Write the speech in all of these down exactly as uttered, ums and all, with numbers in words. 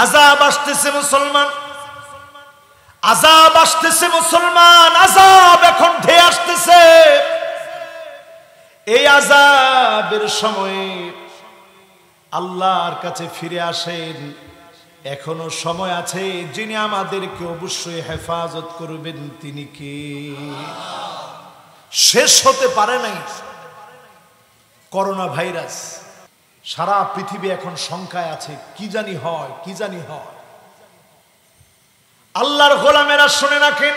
আযাব আসতেছে মুসলমান, আযাব আসতেছে মুসলমান, আযাব এখন ধেয়ে আসতেছে। এই আযাবের সময়ে আল্লাহর কাছে ফিরে আসেন, এখনো সময় আছে। যিনি আমাদেরকে অবশ্যই হেফাজত করবেন তিনি কে? শেষ হতে পারে নাই করোনা ভাইরাস, সারা পৃথিবী এখন শঙ্কায় আছে, কি জানি হয়, কি জানি হয়। আল্লাহর গোলামেরা শুনে রাখেন,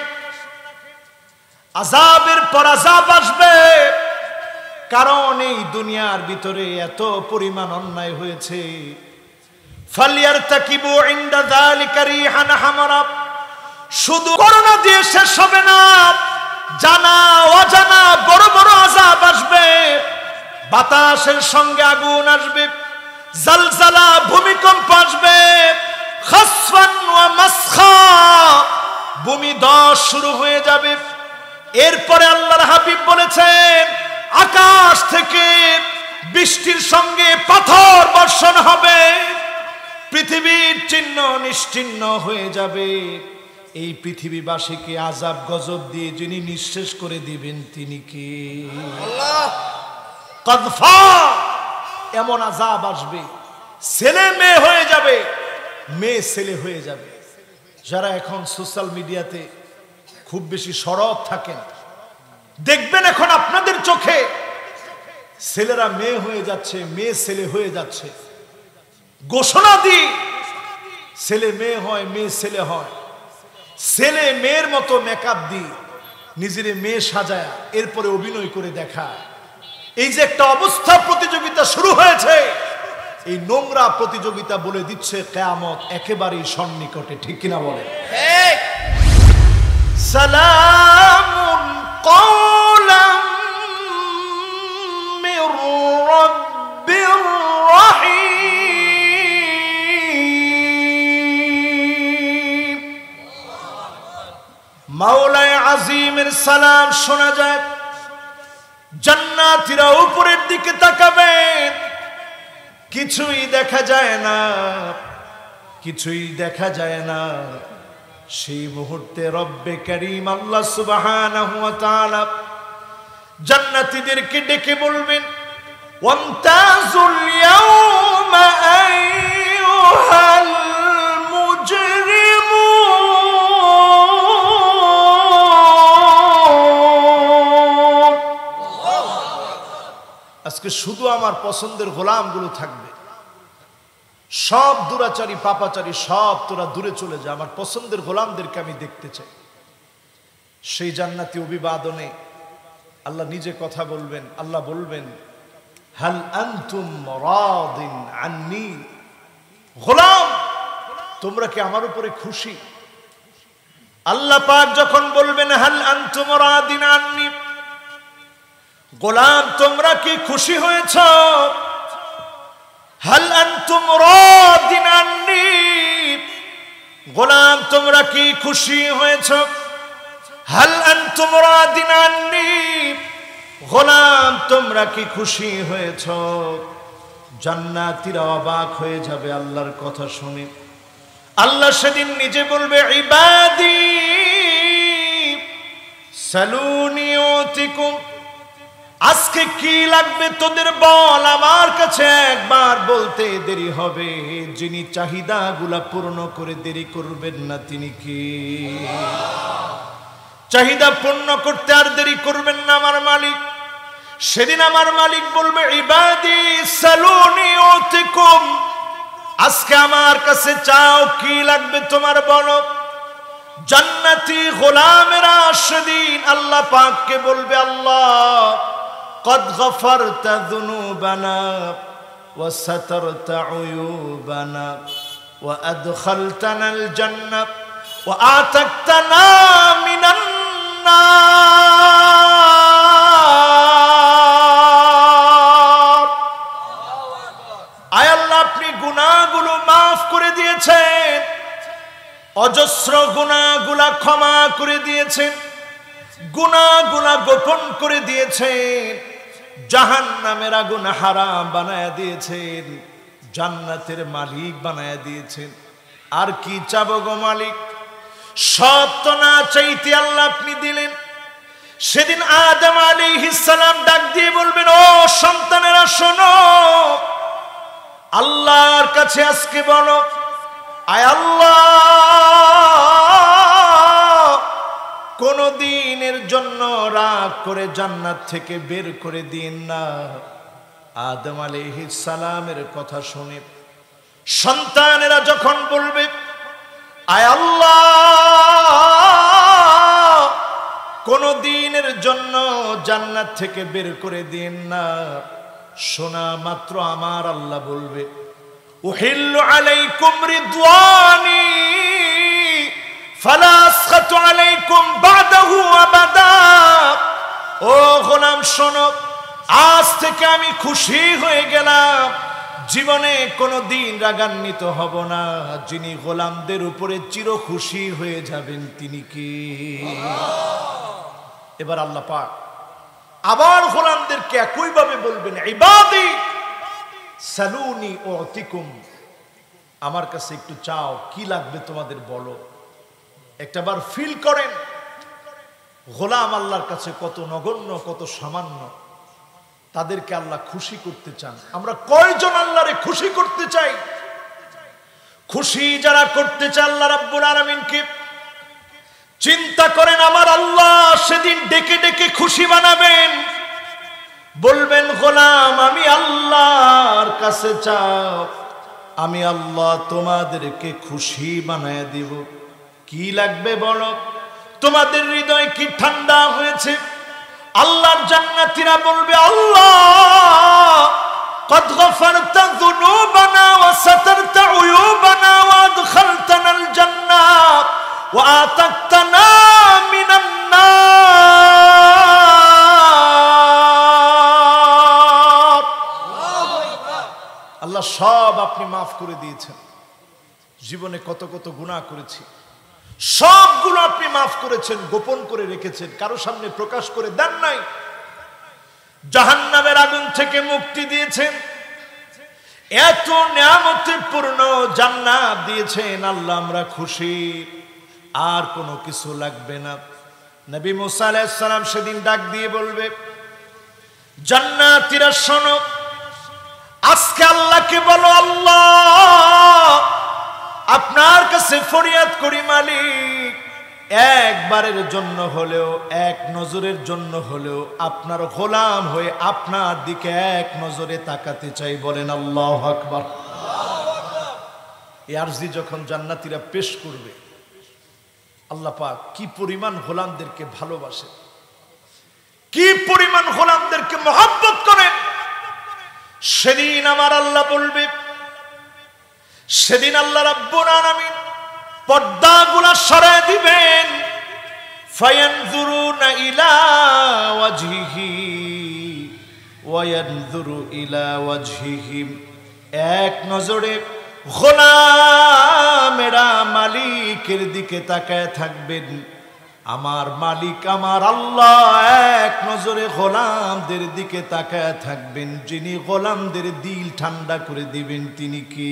আযাবের পর আযাব আসবে, কারণ এই দুনিয়ার ভিতরে এত পরিমাণ অন্যায় হয়েছে। ফালিয়ারতাকিবু ইনদা যালিকা রিহান হামারা, শুধু করোনা দিয়ে শেষ হবে না, জানা অজানা বড় বড় আযাব আসবে। বাতাসের সঙ্গে আগুন আসবে, জালজালা ভূমিকম্প আসবে, খাসফান ওয়া মাসখা, ভূমি ধস শুরু হয়ে যাবে। এরপরে আল্লাহর হাবিব বলেছেন, আকাশ থেকে বৃষ্টির সঙ্গে পাথর বর্ষণ হবে, পৃথিবীর চিহ্ন নিশ্চিহ্ন হয়ে যাবে। এই পৃথিবীবাসীকে আযাব গজব দিয়ে যিনি নিঃশেষ করে দিবেন তিনি কে? আল্লাহ। কদফা, এমন আযাব আসবে, ছেলে মেয়ে হয়ে যাবে, মেয়ে ছেলে হয়ে যাবে। যারা এখন সোশ্যাল মিডিয়াতে খুব বেশি সরব থাকেন, দেখবেন এখন আপনাদের চোখে ছেলেরা মেয়ে হয়ে যাচ্ছে, মেয়ে ছেলে হয়ে যাচ্ছে। ঘোষণা দি ছেলে মেয়ে হয়, মেয়ে ছেলে হয়, ছেলে মেয়ের মতো মেকআপ দি নিজের মেয়ে সাজায় এরপরে অভিনয় করে দেখা। এই যে একটা অবস্থা, প্রতিযোগিতা শুরু হয়েছে, এই নোংরা প্রতিযোগিতা বলে দিচ্ছে কিয়ামত একেবারেই সন্নিকটে, ঠিক কিনা বলেন? ঠিক। সালামুন কওলাম মির রাব্বির রাহিম। মাওলায়ে আজিমের সালাম শোনা যায়। জান্নাতীরা উপরের দিকে তাকাবেন, কিছুই দেখা যায় না, কিছুই দেখা যায় না। সেই মুহূর্তে রব্বে কারীম আল্লাহ সুবহানাহু ওয়া তাআলা জান্নাতীদেরকে ডেকে বলবেন, ওয়ামতাজুল ইয়াওমা আইয়ুহাল মুজরিমুন। আজকে শুধু আমার পছন্দের গোলামগুলো থাকবে, সব দুরাচারী পাপাচারী সব তোরা দূরে চলে যা, আমার পছন্দের গোলামদেরকে আমি দেখতে চাই। সেই জান্নাতি অভিবাদনে আল্লাহ নিজে কথা বলবেন। আল্লাহ বলবেন, হাল আনতুম রাদিন আন্নি, গোলাম তোমরা কি আমার উপরে খুশি? আল্লাহ পাক যখন বলবেন হাল আনতুম রাদিন আন্নি, গোলাম তোমরা কি খুশি হয়েছ? হাল আনতুম রাদিন আন্নি, গোলাম তোমরা কি খুশি হয়েছ? হাল আনতুম রাদিন আন্নি, গোলাম তোমরা কি খুশি হয়েছ? জান্নাতীরা অবাক হয়ে যাবে আল্লাহর কথা শুনে। আল্লাহ সেদিন নিজে বলবে, ইবাদি সালুনি উতিকুম, আজকে কি লাগবে তোদের বল, আমার কাছে একবার বলতে দেরি হবে। যিনি চাহিদাগুলা পূর্ণ করে দেরি করবেন না তিনি কি? চাহিদা পূর্ণ করতে আর দেরি করবেন না আমার মালিক। সেদিন আমার মালিক বলবে, ইবাদি সালুনি উতিকুম, আজকে আমার কাছে চাও, কি লাগবে তোমার বলো। জান্নাতি গোলামেরা সেদিন আল্লাহ পাককে বলবে, আল্লাহ قد غفرت ذنوبنا وسترت عيوبنا وأدخلتنا الجنة وآتقتنا من النار। আয় আল্লাহ, আপনি গুনাহগুলো মাফ করে দিয়েছেন, অজস্র গুনাহগুলা ক্ষমা করে দিয়েছেন, গুনাহগুলা গোপন করে দিয়েছেন, জাহান্নামের আগুন হারাম বানায়া দিয়েছেন, জান্নাতের মালিক বানায়া দিয়েছেন। আর কি চাবো গো মালিক, সব তো না চাইতে আল্লাহ আপনি দিলেন। সেদিন আদম আলাইহিস সালাম ডাক দিয়ে বলবেন, ও সন্তানেরা শোনো, আল্লাহর কাছে আজকে বলো, আয় আল্লাহ কোন দিনের জন্য রাগ করে জান্নাত থেকে বের করে দিন না। আদম আলাইহিস সালামের কথা শুনে সন্তানেরা যখন বলবে, আয় আল্লাহ কোন দিনের জন্য জান্নাত থেকে বের করে দিন না, শোনা মাত্র আমার আল্লাহ বলবে, উহিল্লু আলাইকুম রিদওয়ানি ফালা আসখাতু আলাইকুম বাদাহু আবাদা। ও গোলাম শোনো, আজ থেকে আমি খুশি হয়ে গেলাম, জীবনে কোনো দিন রাগান্বিত হব না। যিনি গোলামদের উপরে চির খুশি হয়ে যাবেন তিনি কি? এবার আল্লাহ পাক আবার গোলামদেরকে একইভাবে বলবেন, ইবাদি সালুনি উতিকুম, আমার কাছে একটু চাও, কি লাগবে তোমাদের বলো। একটাবার ফিল করেন গোলাম আল্লাহর কাছে কত নগণ্য, কত সামান্য। তাদেরকে আল্লাহ খুশি করতে চান। আমরা কয়জন আল্লাহরে খুশি করতে চাই? খুশি যারা করতে চায় আল্লাহ রাব্বুল আলামিনকে, চিন্তা করেন আমার আল্লাহ সেদিন ডেকে ডেকে খুশি বানাবেন। বলবেন, গোলাম আমি আল্লাহর কাছে চাও, আমি আল্লাহ তোমাদেরকে খুশি বানায় দিব। কি লাগবে বলো? তোমাদের হৃদয় কি ঠান্ডা হয়েছে? আল্লাহর জান্নাতীরা বলবে, আল্লাহ قد غفرت ذنوبنا وسترت عيوبنا وادخلتنا الجنة وآتقتنا من النار। আল্লাহ সব আপনি মাফ করে দিয়েছেন। জীবনে কত কত গুনাহ করেছি, সবগুলো আপনি মাফ করেছেন, গোপন করে রেখেছেন, কারো সামনে প্রকাশ করে দেন নাই। জাহান্নামের আগুন থেকে মুক্তি দিয়েছেন, এত নিয়ামতে পূর্ণ জান্নাত দিয়েছেন। আল্লাহ আমরা খুশি, আর কোনো কিছু লাগবে না। নবী মুসা আলাইহিস সালাম সেদিন ডাক দিয়ে বলবে, জান্নাতীরা শোনো, আজকে আল্লাহকে বলো, আল্লাহ আপনার কাছে ফরিয়াদ করি মালিক, একবারের জন্য হলেও, এক নজরের জন্য হলেও আপনার গোলাম হয়ে আপনার দিকে এক নজরে তাকাতে চাই। বলেন আল্লাহু আকবার। এই আরজি যখন জান্নাতীরা পেশ করবে, আল্লাহ পাক কি পরিমাণ গোলামদেরকে ভালোবাসে, কি পরিমাণ গোলামদেরকে মহব্বত করেন। সেদিন আমার আল্লাহ বলবে, সেদিন আল্লাহ রাব্বুল আলামিন পর্দাগুলা সরায় দিবেন। ফায়ানজুরুনা ইলা ওয়াজহিহি ওয়া ইয়ানজুরু ইলা ওয়াজহিহিম, এক নজরে গোলামেরা মালিকের দিকে তাকায় থাকবেন। আমার মালিক আমার আল্লাহ এক নজরে গোলামদের দিকে তাকায় থাকবেন। যিনি গোলামদের দিল ঠান্ডা করে দিবেন তিনি কি?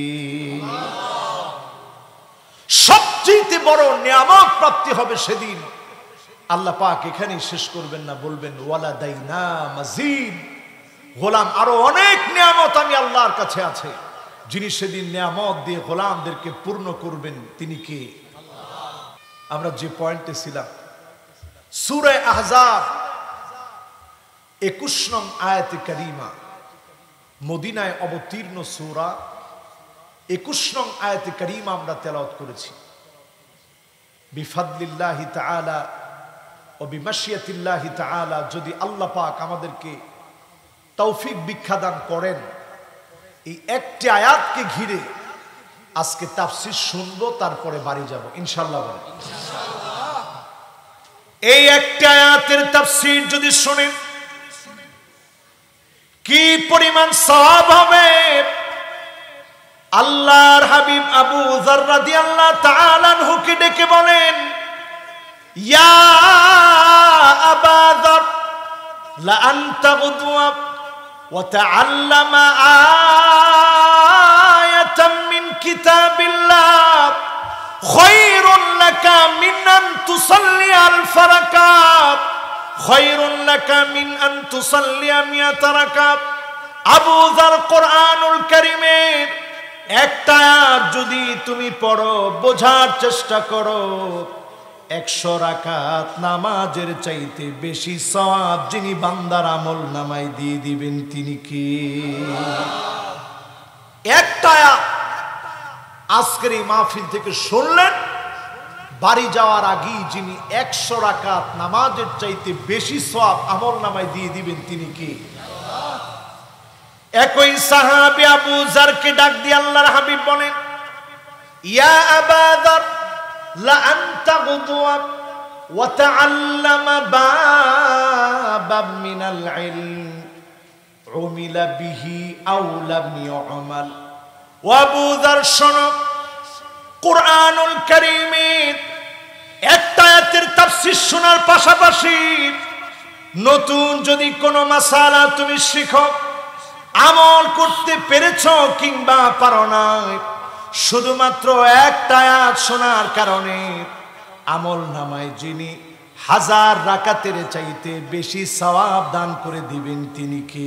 সবচেয়ে বড় নিয়ামত প্রাপ্তি হবে সেদিন। আল্লাহ পাক এখানেই শেষ করবেন না, বলবেন ওয়ালাদাইনা মাজিদ, গোলাম আরো অনেক নিয়ামত আমি আল্লাহর কাছে আছে। যিনি সেদিন নিয়ামত দিয়ে গোলামদেরকে পূর্ণ করবেন তিনি কে? আমরা যে পয়েন্টে ছিলাম, সূরা আহজাব একুশ নং আয়াতে কারিমা, মদিনায় অবতীর্ণ সূরা, একুশ নং আয়াতে কারিমা আমরা তেলাওয়াত করেছি। বিফাদলিল্লাহি তাআলা ও বিমাশিয়াতিল্লাহি তাআলা, যদি আল্লাহ পাক আমাদেরকে তৌফিক ভিক্ষা দান করেন, এই একটি আয়াতকে ঘিরে আজকে তাফসীর শুনবো, তারপরে বাড়ি যাব ইনশাআল্লাহ। এই একটি আয়াতের তাফসীর যদি শুনেন, কি পরিমাণ সওয়াব হবে। আল্লাহর হাবিব আবু যর রাদিয়াল্লাহু তাআলা আনহুকে ডেকে বলেন, ইয়া আবা যর লা আনতা গুদওয়া ওয়া তাআল্লামা আয়াতাম মিন কিতাবিল্লাহ তুসাল্লি আলফ রাকাত খায়রুন লাকা মিন আন তুসাল্লি মিয়াত রাকাত। আবু যার কোরআনুল কারীমের একটা আয়াত যদি তুমি পড়ো, বোঝার চেষ্টা করো, একশো রাকাত নামাজের চাইতে বেশি সওয়াব যিনি বান্দার আমল নামায় দিয়ে দিবেন তিনি কি? একটা আয়াত আজকের এই মাহফিল থেকে শুনলেন, বাড়ি যাওয়ার আগেই যিনি একশো রাকাত নামাজের চাইতে বেশি সওয়াব আমল নামায় দিয়ে দিবেন তিনি কি? একই সাহাবী আবু যারকে ডাক দিয়ে আল্লাহর হাবিব বলেন, ইয়া আবা যার লা আনতা গুদওয়া ওয়া তাআল্লামা বাবাম মিনাল ইলম উমিলা বিহি আও লাম ইউমাল। ও আবু যার শোনো, কোরআনুল কারীমের একটা আয়াতের তাফসীর শোনার পাশাপাশি নতুন যদি কোনো মাসালা তুমি শিখো, আমল করতে পেরেছো কিংবা পারো না, শুধুমাত্র একটা আয়াত শোনার কারণে আমল নামায় যিনি হাজার রাকাতের চাইতে বেশি সওয়াব দান করে দিবেন তিনি কে?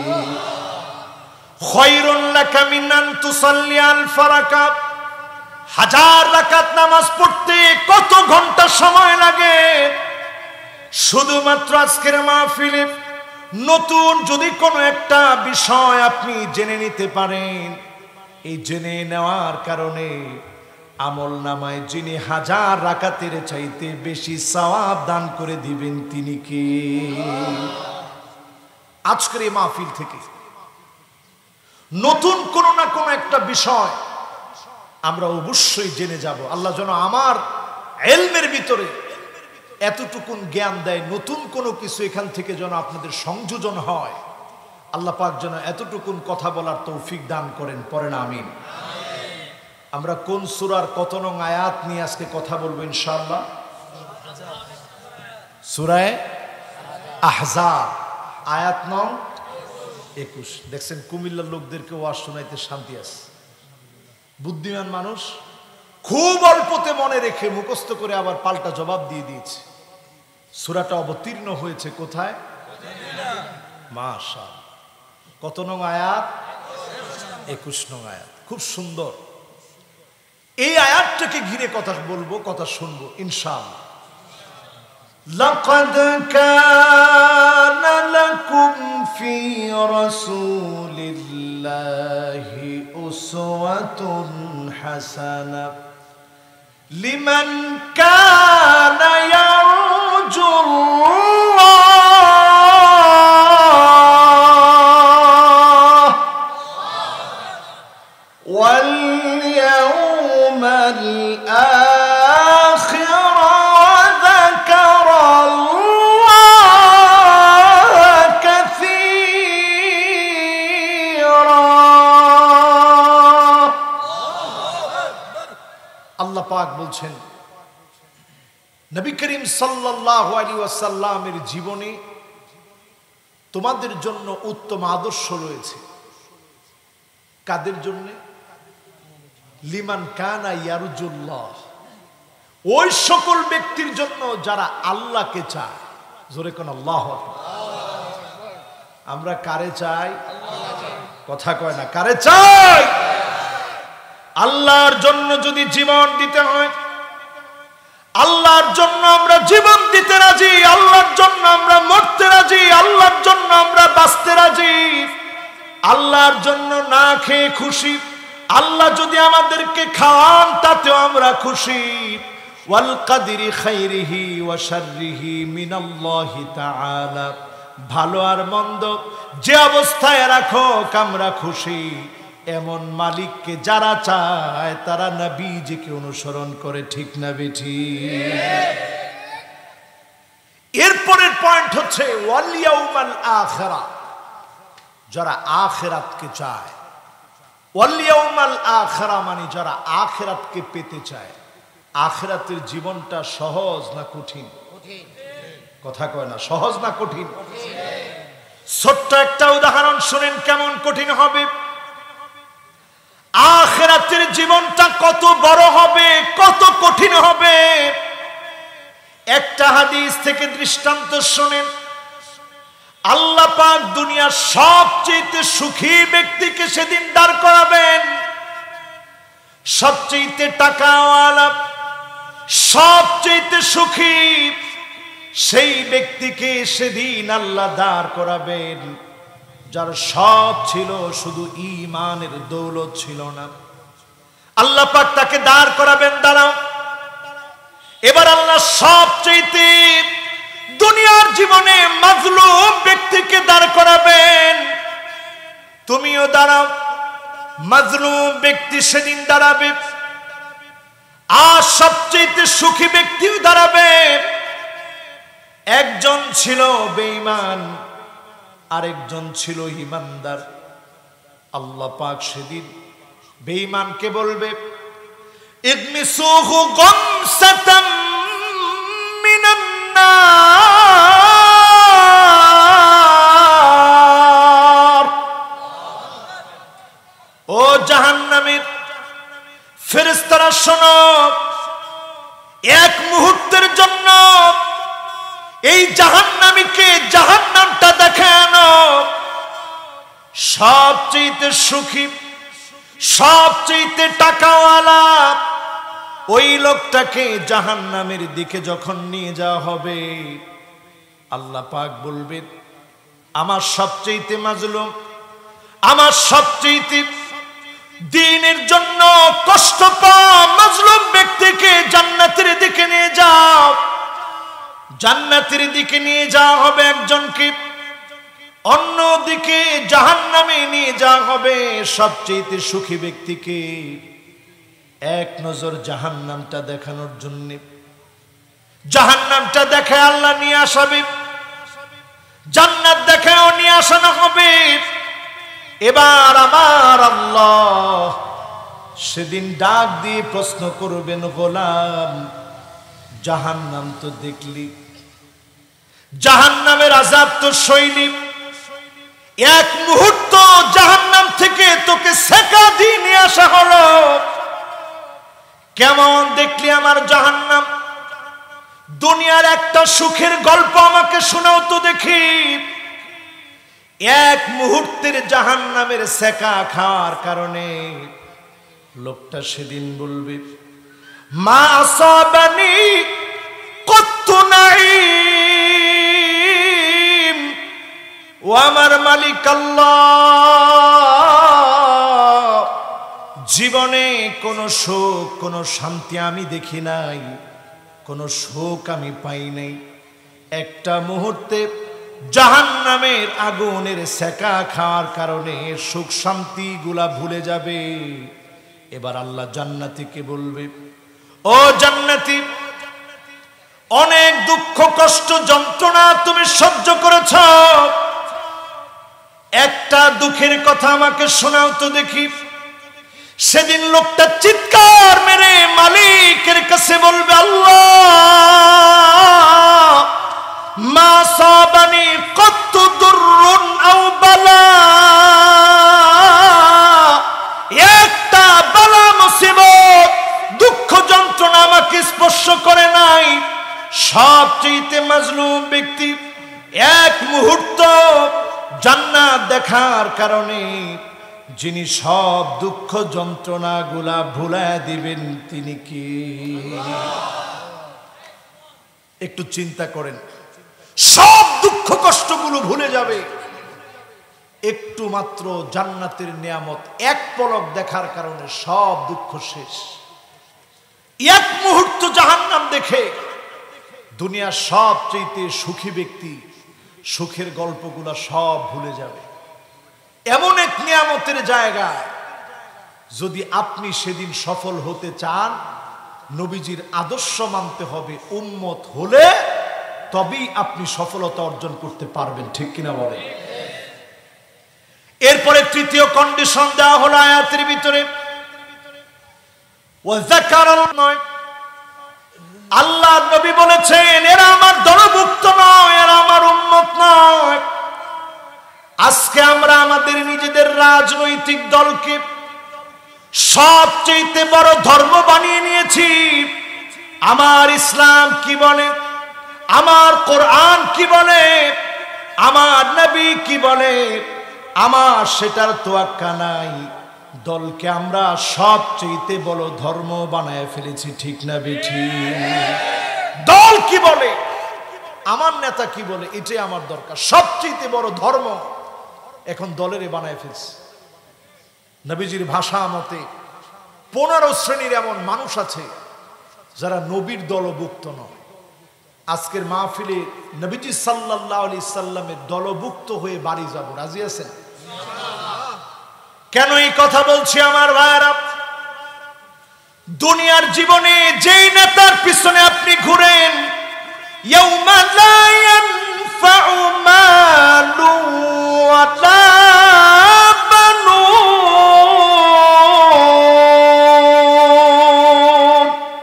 খায়রুন লাকা মিন আন তুসাল্লি আলফ রাকাত। হাজার রাকাত নামাজ পড়তে কত ঘন্টা সময় লাগে? শুধুমাত্র আজকের মাহফিলে নতুন যদি কোনো একটা বিষয় আপনি জেনে নিতে পারেন, এই জেনে নেওয়ার কারণে আমল নামায় যিনি হাজার রাকাতের চাইতে বেশি সওয়াব দান করে দিবেন তিনি কে? আজকের এই মাহফিল থেকে নতুন কোনো না কোনো একটা বিষয় আমরা অবশ্যই জেনে যাব। আল্লাহ যেন আমার ইলমের ভিতরে এতটুকুন জ্ঞান দেয়, নতুন কোনো কিছু এখান থেকে যেন আপনাদের সংযোজন হয়। আল্লাহ পাক যেন এতটুকুন কথা বলার তৌফিক দান করেন, পড়েন আমিন। আমরা কোন সূরার কত নং আয়াত নিয়ে আজকে কথা বলবো ইনশাআল্লাহ? সূরা আহজাব আয়াত নং একুশ। দেখছেন কুমিল্লার লোকদেরকে ওয়াজ শোনাইতে শান্তি আছে। বুদ্ধিমান মানুষ খুব অল্পতে মনে রেখে মুখস্থ করে আবার পাল্টা জবাব দিয়ে দিয়েছে। সূরাটা অবতীর্ণ হয়েছে কোথায়? মাশাআল্লাহ। কত নং আয়াত? একুশ নং আয়াত। খুব সুন্দর। এই আয়াতটাকে ঘিরে কথা বলবো, কথা শুনবো ইনশাআল্লাহ। লাকাদ কানা লাকুম ফি রাসূলিল্লাহি উসওয়াতুন হাসানাহ লিমান কানা ইয়ারজুল্লাহ ওয়াল ইয়াউমাল আখির ওয়া যাকারাল্লাহ কাসীরা। আল্লাহ পাক বলছেন, নবী করিম সাল্লাল্লাহু আলাইহি ওয়াসাল্লামের জীবনে তোমাদের জন্য উত্তম আদর্শ রয়েছে। কাদের জন্য? লিমান কানা ইয়ারজুল্লাহ, ওই সকল ব্যক্তির জন্য যারা আল্লাহকে চায়। জোরে কোন আল্লাহু আকবার। আমরা কারে চাই? কথা কয় না, কারে চাই? আল্লাহর জন্য যদি জীবন দিতে হয়, আল্লাহর জন্য আমরা জীবন দিতে রাজি, আল্লাহর জন্য আমরা মরতে রাজি, আল্লাহর জন্য আমরা বাঁচতে রাজি, আল্লাহর জন্য না খেয়ে খুশি, আল্লাহ যদি আমাদেরকে খাওয়ান তাতেও আমরা খুশি। ওয়াল কাদরি খাইরিহি ওয়া শাররিহি মিনাল্লাহি তাআলা, ভালো আর মন্দ যে অবস্থায় রাখো আমরা খুশি। এমন মালিককে যারা চায় তারা নবীজিকে অনুসরণ করে, ঠিক না বেঠিক? এরপরের পয়েন্ট হচ্ছে ওয়াল ইয়াউমাল আখিরা, যারা আখিরাতকে চায়। ওয়াল ইয়াউমাল আখিরা মানে যারা আখিরাতকে পেতে চায়। আখিরাতের জীবনটা সহজ না কঠিন? কথা কয় না, সহজ না কঠিন? ছোট্ট একটা উদাহরণ শুনেন কেমন কঠিন হবে। আখিরাতের জীবনটা কত বড় হবে, কত কঠিন হবে। একটা হাদিস থেকে দৃষ্টান্ত শোনেন। আল্লাহ পাক দুনিয়ার সবচেয়ে সুখী ব্যক্তিকে সেদিন দাঁড় করাবেন, সবচেয়ে টাকাওয়ালা, সবচেয়ে সুখী সেই ব্যক্তিকে সেদিন আল্লাহ দাঁড় করাবেন, যার সব ছিল শুধু ঈমানের দৌলত ছিল না। আল্লাহ পাক তাকে দাঁড় করাবেন। দাঁড়াও, এবার আল্লাহ সবচেয়ে দুনিয়ার জীবনে মাজলুম ব্যক্তিকে দাঁড় করাবেন। তুমিও দাঁড়াও, মাজলুম ব্যক্তি সেদিন দাঁড়াবে, আর সবচেয়ে সুখী ব্যক্তিও দাঁড়াবে। একজন ছিল বেঈমান, আরেকজন ছিল ঈমানদার। আল্লাহ পাক সেদিন বেঈমানকে বলবে, ইগমিসুহু গামসাতাম মিনান নার। ও জাহান্নামীর ফেরেশতারা শোনো, এক মুহূর্তের জন্য এই জাহান্নামীকে জাহান্নামটা দেখে আনো। সবচেয়ে সুখী, সবচেয়ে টাকাওয়ালা ওই লোকটাকে জাহান্নামের দিকে যখন নিয়ে যাওয়া হবে, আল্লাহ পাক বলবেন, আমার সবচেয়ে মাজলুম, আমার সবচেয়ে দ্বীনের জন্য কষ্ট পাওয়া মাজলুম ব্যক্তিকে জান্নাতের দিকে নিয়ে যাও। জান্নাতের দিকে নিয়ে যাওয়া হবে একজনকে, অন্যদিকে জাহান্নামে নিয়ে যাওয়া হবে সবচেয়ে সুখী ব্যক্তিকে। এক নজর জাহান্নামটা দেখানোর জন্য জাহান্নামটা দেখে আল্লাহ নিয়ে আসাবে, জান্নাত দেখেও নিয়ে আসানো হবে। এবার আমার আল্লাহ সেদিন ডাক দিয়ে প্রশ্ন করবেন, গোলাম জাহান্নাম তো দেখলি, জাহান্নামের আযাব তো সইলি, এক মুহূর্ত জাহান্নাম থেকে তোকে সেকা দিয়ে নিয়ে আসা হলো, কেমন দেখলি আমার জাহান্নাম? দুনিয়ার একটা সুখের গল্প আমাকে শোনাও তো দেখি। এক মুহূর্তের জাহান্নামের সেকা খাওয়ার কারণে লোকটা সেদিন বলবে, মা আসাবানি কত্তু নাঈম, ও আমার মালিক আল্লাহ, জীবনে কোনো সুখ, কোনো শান্তি আমি দেখি নাই, কোনো সুখ আমি পাই নাই। একটা মুহূর্তে জাহান্নামের আগুনের সেকা খাওয়ার কারণে সুখ শান্তি গুলা ভুলে যাবে। এবার আল্লাহ জান্নাতীকে বলবে, ও জান্নাতী, অনেক দুঃখ কষ্ট যন্ত্রণা তুমি সহ্য করেছ, একটা দুঃখের কথা আমাকে শোনাও তো দেখি। সেদিন লোকটা চিৎকার মেরে মালিকের কাছে বলবে, আল্লাহ মা সাবানি কত্তু দুররুন আও বালা, একটা বালা মুসিবত দুঃখ যন্ত্রণা আমাকে স্পর্শ করে নাই। সবচেয়ে মাজলুম ব্যক্তি এক মুহূর্ত জান্নাত দেখার কারণে যিনি সব দুঃখ যন্ত্রণা গুলা ভুলায় দিবেন তিনি কি? একটু চিন্তা করেন, সব দুঃখ কষ্টগুলো ভুলে যাবে, একটু মাত্র জান্নাতের নিয়ামত এক পলক দেখার কারণে সব দুঃখ শেষ। এক মুহূর্ত জাহান্নাম দেখে দুনিয়ার সবচেয়ে সুখী ব্যক্তি সুখের গল্পগুলা সব ভুলে যাবে। এমন এক নিয়ামতের জায়গা, যদি আপনি সেদিন সফল হতে চান নবীজির আদর্শ মানতে হবে। উম্মত হলে তবেই আপনি সফলতা অর্জন করতে পারবেন, ঠিক কিনা বলেন? এরপরে তৃতীয় কন্ডিশন দেওয়া হলো আয়াতের ভিতরে, আল্লাহ নবী বলেছেন এরা আমার দলভুক্ত নয়, এরা আমার উম্মত নয়। আজকে আমরা আমাদের নিজেদের রাজনৈতিক দলকে সবচেয়ে বড় ধর্ম বানিয়ে নিয়েছি। আমার ইসলাম কি বলে? আমার কোরআন কি বলে, আমার নবী কি বলে, আমার সেটার তোয়াক্কা নাই। দলকে আমরা সবচেয়ে বড় ধর্ম বানায় ফেলেছি, ঠিক না বেঠিক? দল কি বলে, আমার নেতা কি বলে, এটাই আমার দরকার। সবচেয়ে বড় ধর্ম এখন দলের বানায় ফেলছে। নবীজির ভাষা মতে পনেরো শ্রেণীর এমন মানুষ আছে যারা নবীর দলভুক্ত নয়। আজকের মাহফিলে নবীজি সাল্লাল্লাহু আলাইহি সাল্লামের দলভুক্ত হয়ে বাড়ি যাব, রাজি আছেন? কেন এই কথা বলছি আমার ভাইরা? দুনিয়ার জীবনে যেই নেতার পিছনে আপনি ঘুরেন, ইয়াউমা লা ইয়ানফাউ মালু ওয়ালা বানুন,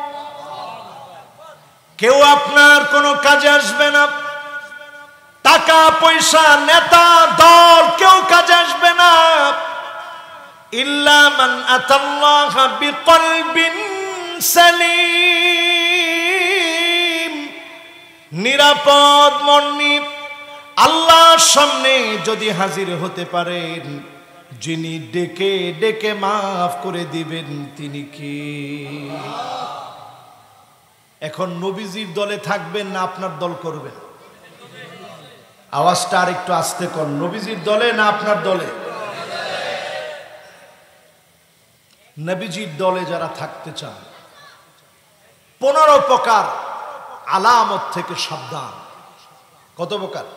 কেউ আপনার কোনো কাজে আসবে না। টাকা পয়সা, নেতা, দল কেউ কাজে আসবে না। ইল্লা মান আতাল্লাহা বিকলবিন সালিম, নিরাপদ মন নিয়ে আল্লাহর সামনে যদি হাজির হতে পারেন, যিনি ডেকে ডেকে মাফ করে দিবেন তিনি কে? এখন নবীজির দলে থাকবেন না আপনার দল করবেন? আওয়াজটা আর একটু আস্তে কর। নবীজির দলে না আপনার দলে? নবীজির দলে যারা থাকতে চান, পনেরো প্রকার আলামত থেকে সাবধান। কত প্রকার?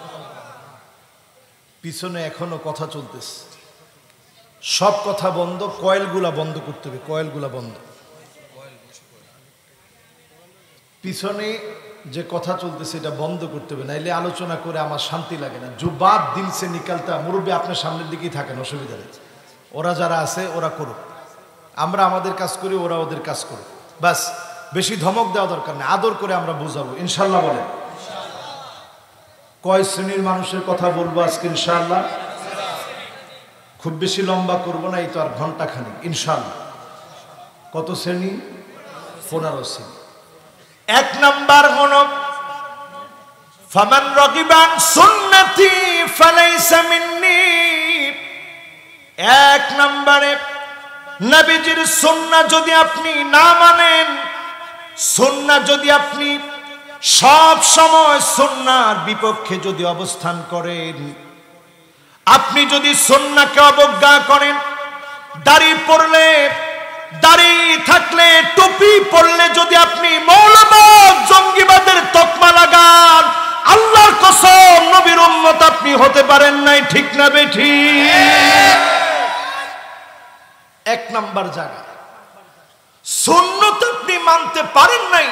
পিছনে এখনো কথা চলতেছে, সব কথা বন্ধ, কয়েলগুলা বন্ধ করতে হবে, কয়েলগুলা বন্ধ। পিছনে যে কথা চলতেছে এটা বন্ধ করতে হবে, নাইলে আলোচনা করে আমার শান্তি লাগে না। জুবাদ দিল সে নিকালতা, মুরব্বী আপনার সামনের দিকেই থাকেন, অসুবিধা নেই। ওরা যারা আছে ওরা করুক, আমরা আমাদের কাজ করি, ওরা ওদের কাজ করুক। বাস, বেশি ধমক দেওয়া দরকার নেই, আদর করে আমরা বুঝাবো ইনশাল্লাহ। বলেন কয় শ্রেণীর মানুষের কথা বলবো আজকে ইনশাল্লাহ? খুব বেশি লম্বা করব না, এই তো আর ঘন্টা খানিক ইনশাল্লাহ। কত শ্রেণী? পনেরো শ্রেণী। এক নাম্বার হলো ফামান রাগিবান সুন্নতি ফালাইসা মিন্নি। এক নম্বরে নবীজির সুন্নাহ যদি আপনি না মানেন, সুন্নাহ যদি আপনি সব সময় সুন্নাহর বিপক্ষে যদি অবস্থান করেন, আপনি যদি সুন্নাহকে অবজ্ঞা করেন, দাড়ি পড়লে, দাড়ি থাকলে, টুপি পড়লে যদি আপনি মৌলবাদ জঙ্গিবাদের তকমা লাগান, আল্লাহর কসম নবীর উম্মত আপনি হতে পারেন নাই, ঠিক না বেঠিক? এক নাম্বার জায়গা সুন্নত আপনি মানতে পারেন নাই,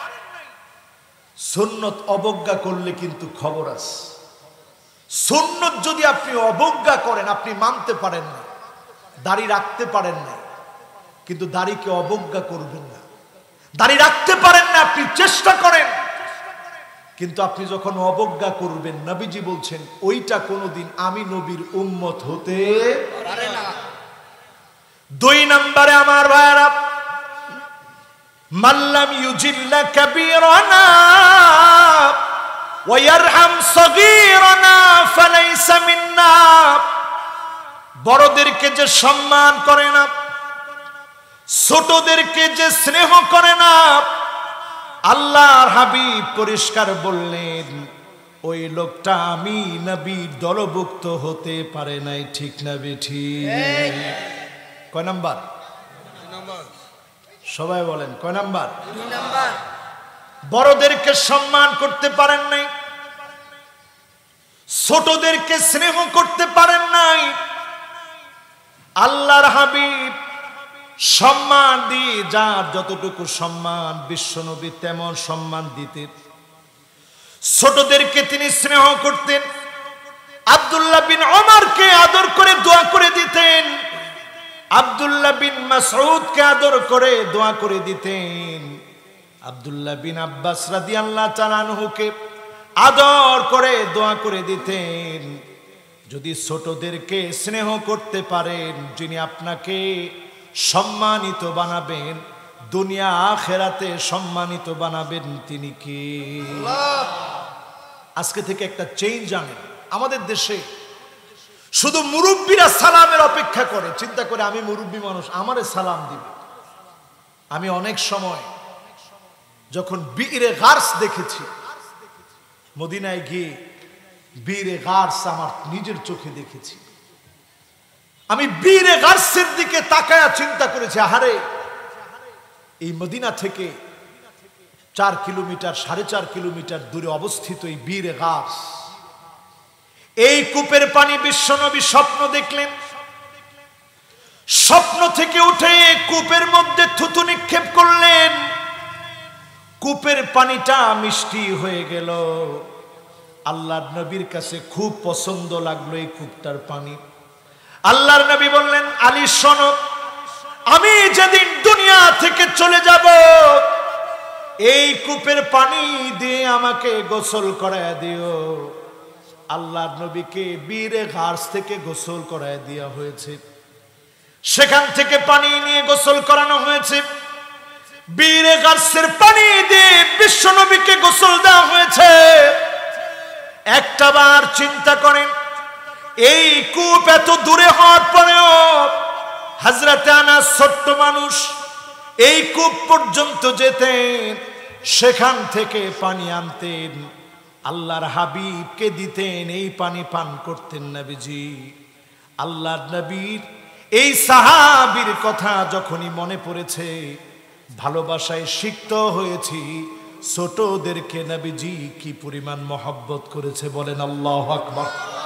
সুন্নত অবজ্ঞা করলে কিন্তু খবর আছে। সুন্নত যদি আপনি অবজ্ঞা করেন, আপনি মানতে পারেন না, দাড়ি রাখতে পারেন না, কিন্তু দাড়িকে অবজ্ঞা করবেন না। দাড়ি রাখতে পারেন না, আপনি চেষ্টা করেন, কিন্তু আপনি যখন অবজ্ঞা করবেন, নবীজি বলছেন ওইটা কোনোদিন আমি নবীর উম্মত হতে পারে না। দুই নম্বরে আমার ভাইরা, মাল্লাম ইউজিল্লা কাবীরানা ওয়া ইয়ারহাম সগীরানা ফালাইসা মিন্না। বড়দেরকে যে সম্মান করে না, ছোটদেরকে যে স্নেহ করে না, আল্লাহর হাবিব পরিষ্কার বললেন ওই লোকটা আমি নবীর দলভুক্ত হতে পারে নাই, ঠিক না বেঠিক? কয় নাম্বার? সবাই বলেন কয় নাম্বার? বড়দেরকে সম্মান করতে পারেন নাই, ছোটদেরকে স্নেহ করতে পারেন নাই। আল্লাহর হাবিব সম্মান দিয়ে, যার যতটুকু সম্মান বিশ্বনবী তেমন সম্মান দিতেন। ছোটদেরকে তিনি স্নেহ করতেন। আব্দুল্লাহ বিন ওমরকে আদর করে দোয়া করে দিতেন, আব্দুল্লাহ বিন মাসউদকে আদর করে দোয়া করে দিতেন, আব্দুল্লাহ বিন আব্বাস রাদিয়াল্লাহু তাআলা আনহুকে আদর করে দোয়া করে দিতেন। যদি ছোটদেরকে স্নেহ করতে পারেন, যিনি আপনাকে সম্মানিত বানাবেন, দুনিয়া আখিরাতে সম্মানিত বানাবেন তিনি কে? আজকে থেকে একটা চেঞ্জ আনেন। আমাদের দেশে শুধু মুরব্বীরা সালামের অপেক্ষা করে, চিন্তা করে আমি মুরব্বী মানুষ, আমারে সালাম দিবে। আমি অনেক সময় যখন বীরে গার্স দেখেছি, মদিনায় গিয়ে বীরে গার্স আমার নিজের চোখে দেখেছি। আমি বীরে গার্সের দিকে তাকায়া চিন্তা করেছি, আহারে এই মদিনা থেকে চার কিলোমিটার সাড়ে চার কিলোমিটার দূরে অবস্থিত এই বীরে গার্স, এই কূপের পানি বিশ্বনবী স্বপ্ন দেখলেন। স্বপ্ন থেকে উঠে কূপের মধ্যে থুতু নিক্ষেপ করলেন। কূপের পানিটা মিষ্টি হয়ে গেল। আল্লাহর নবীর কাছে খুব পছন্দ লাগলো এই কূপটার পানি। আল্লাহর নবী বললেন, আলী শোনো, আমি যেদিন দুনিয়া থেকে চলে যাব এই কূপের পানি দিয়ে আমাকে গোসল করায় দিও। আল্লাহর নবীকে বীরে গার্স থেকে গোসল করায় দেওয়া হয়েছে। সেখান থেকে পানি নিয়ে গোসল করানো হয়েছে। বীরে গার্সের পানি দিয়ে বিশ্ব নবীকে গোসল দেওয়া হয়েছে। একটা বার চিন্তা করেন, এই কূপ এত দূরে হওয়ার পরেও হযরতে আনাস ছোট্ট মানুষ, এই কূপ পর্যন্ত যেতেন, সেখান থেকে পানি আনতেন, আল্লাহর হাবিবকে দিতেন, এই পানি পান করতেন নবীজি। আল্লাহর নবীর এই সাহাবীর কথা যখনই মনে পড়েছে, ভালোবাসায় সিক্ত হয়েছি। ছোটদেরকে নবীজি কি পরিমাণ মহব্বত করেছে বলেন আল্লাহু আকবার।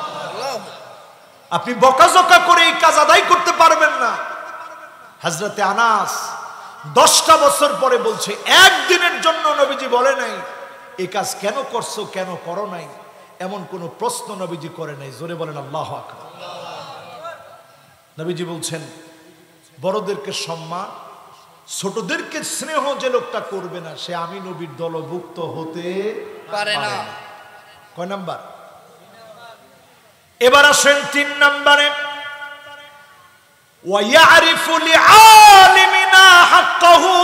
আপনি বকাঝকা করে এই কাজ আদায় করতে পারবেন না। হযরতে আনাস দশটা বছর পরে বলছে, একদিনের জন্য নবীজি বলে নাই এই কাজ কেন করছো, কেন করো নাই, এমন কোন প্রশ্ন নবীজি করে নাই। জোরে বলেন আল্লাহু আকবার। নবীজি বলছেন, বড়দেরকে সম্মান, ছোটদেরকে স্নেহ যে লোকটা করবে না, সে আমি নবীর দলভুক্ত হতে পারে না। কয় নাম্বার? এবার আসেন তিন নাম্বারে, ওয়ায়ারিফু লিআলিমিনা হাক্কাহু।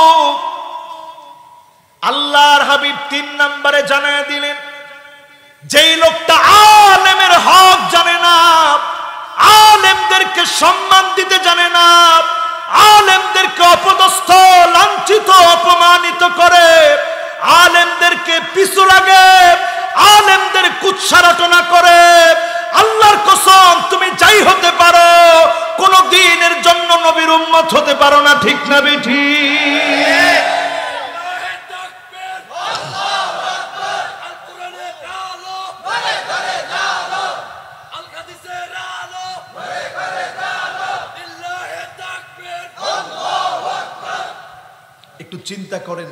আল্লাহর হাবিব তিন নাম্বারে জানায় দিলেন, যেই লোকটা আলেমের হক জানে না, আলেমদেরকে সম্মান দিতে জানে না, আলেমদেরকে অপদস্থ, লাঞ্ছিত, অপমানিত করে, আলেমদেরকে পিছু লাগে, আলেমদের কুৎসারটনা করে, আল্লাহর কসম তুমি যাই হতে পারো, কোন দিনের জন্য নবীর উম্মত হতে পারো না। ঠিক না বেঠি? একটু চিন্তা করেন,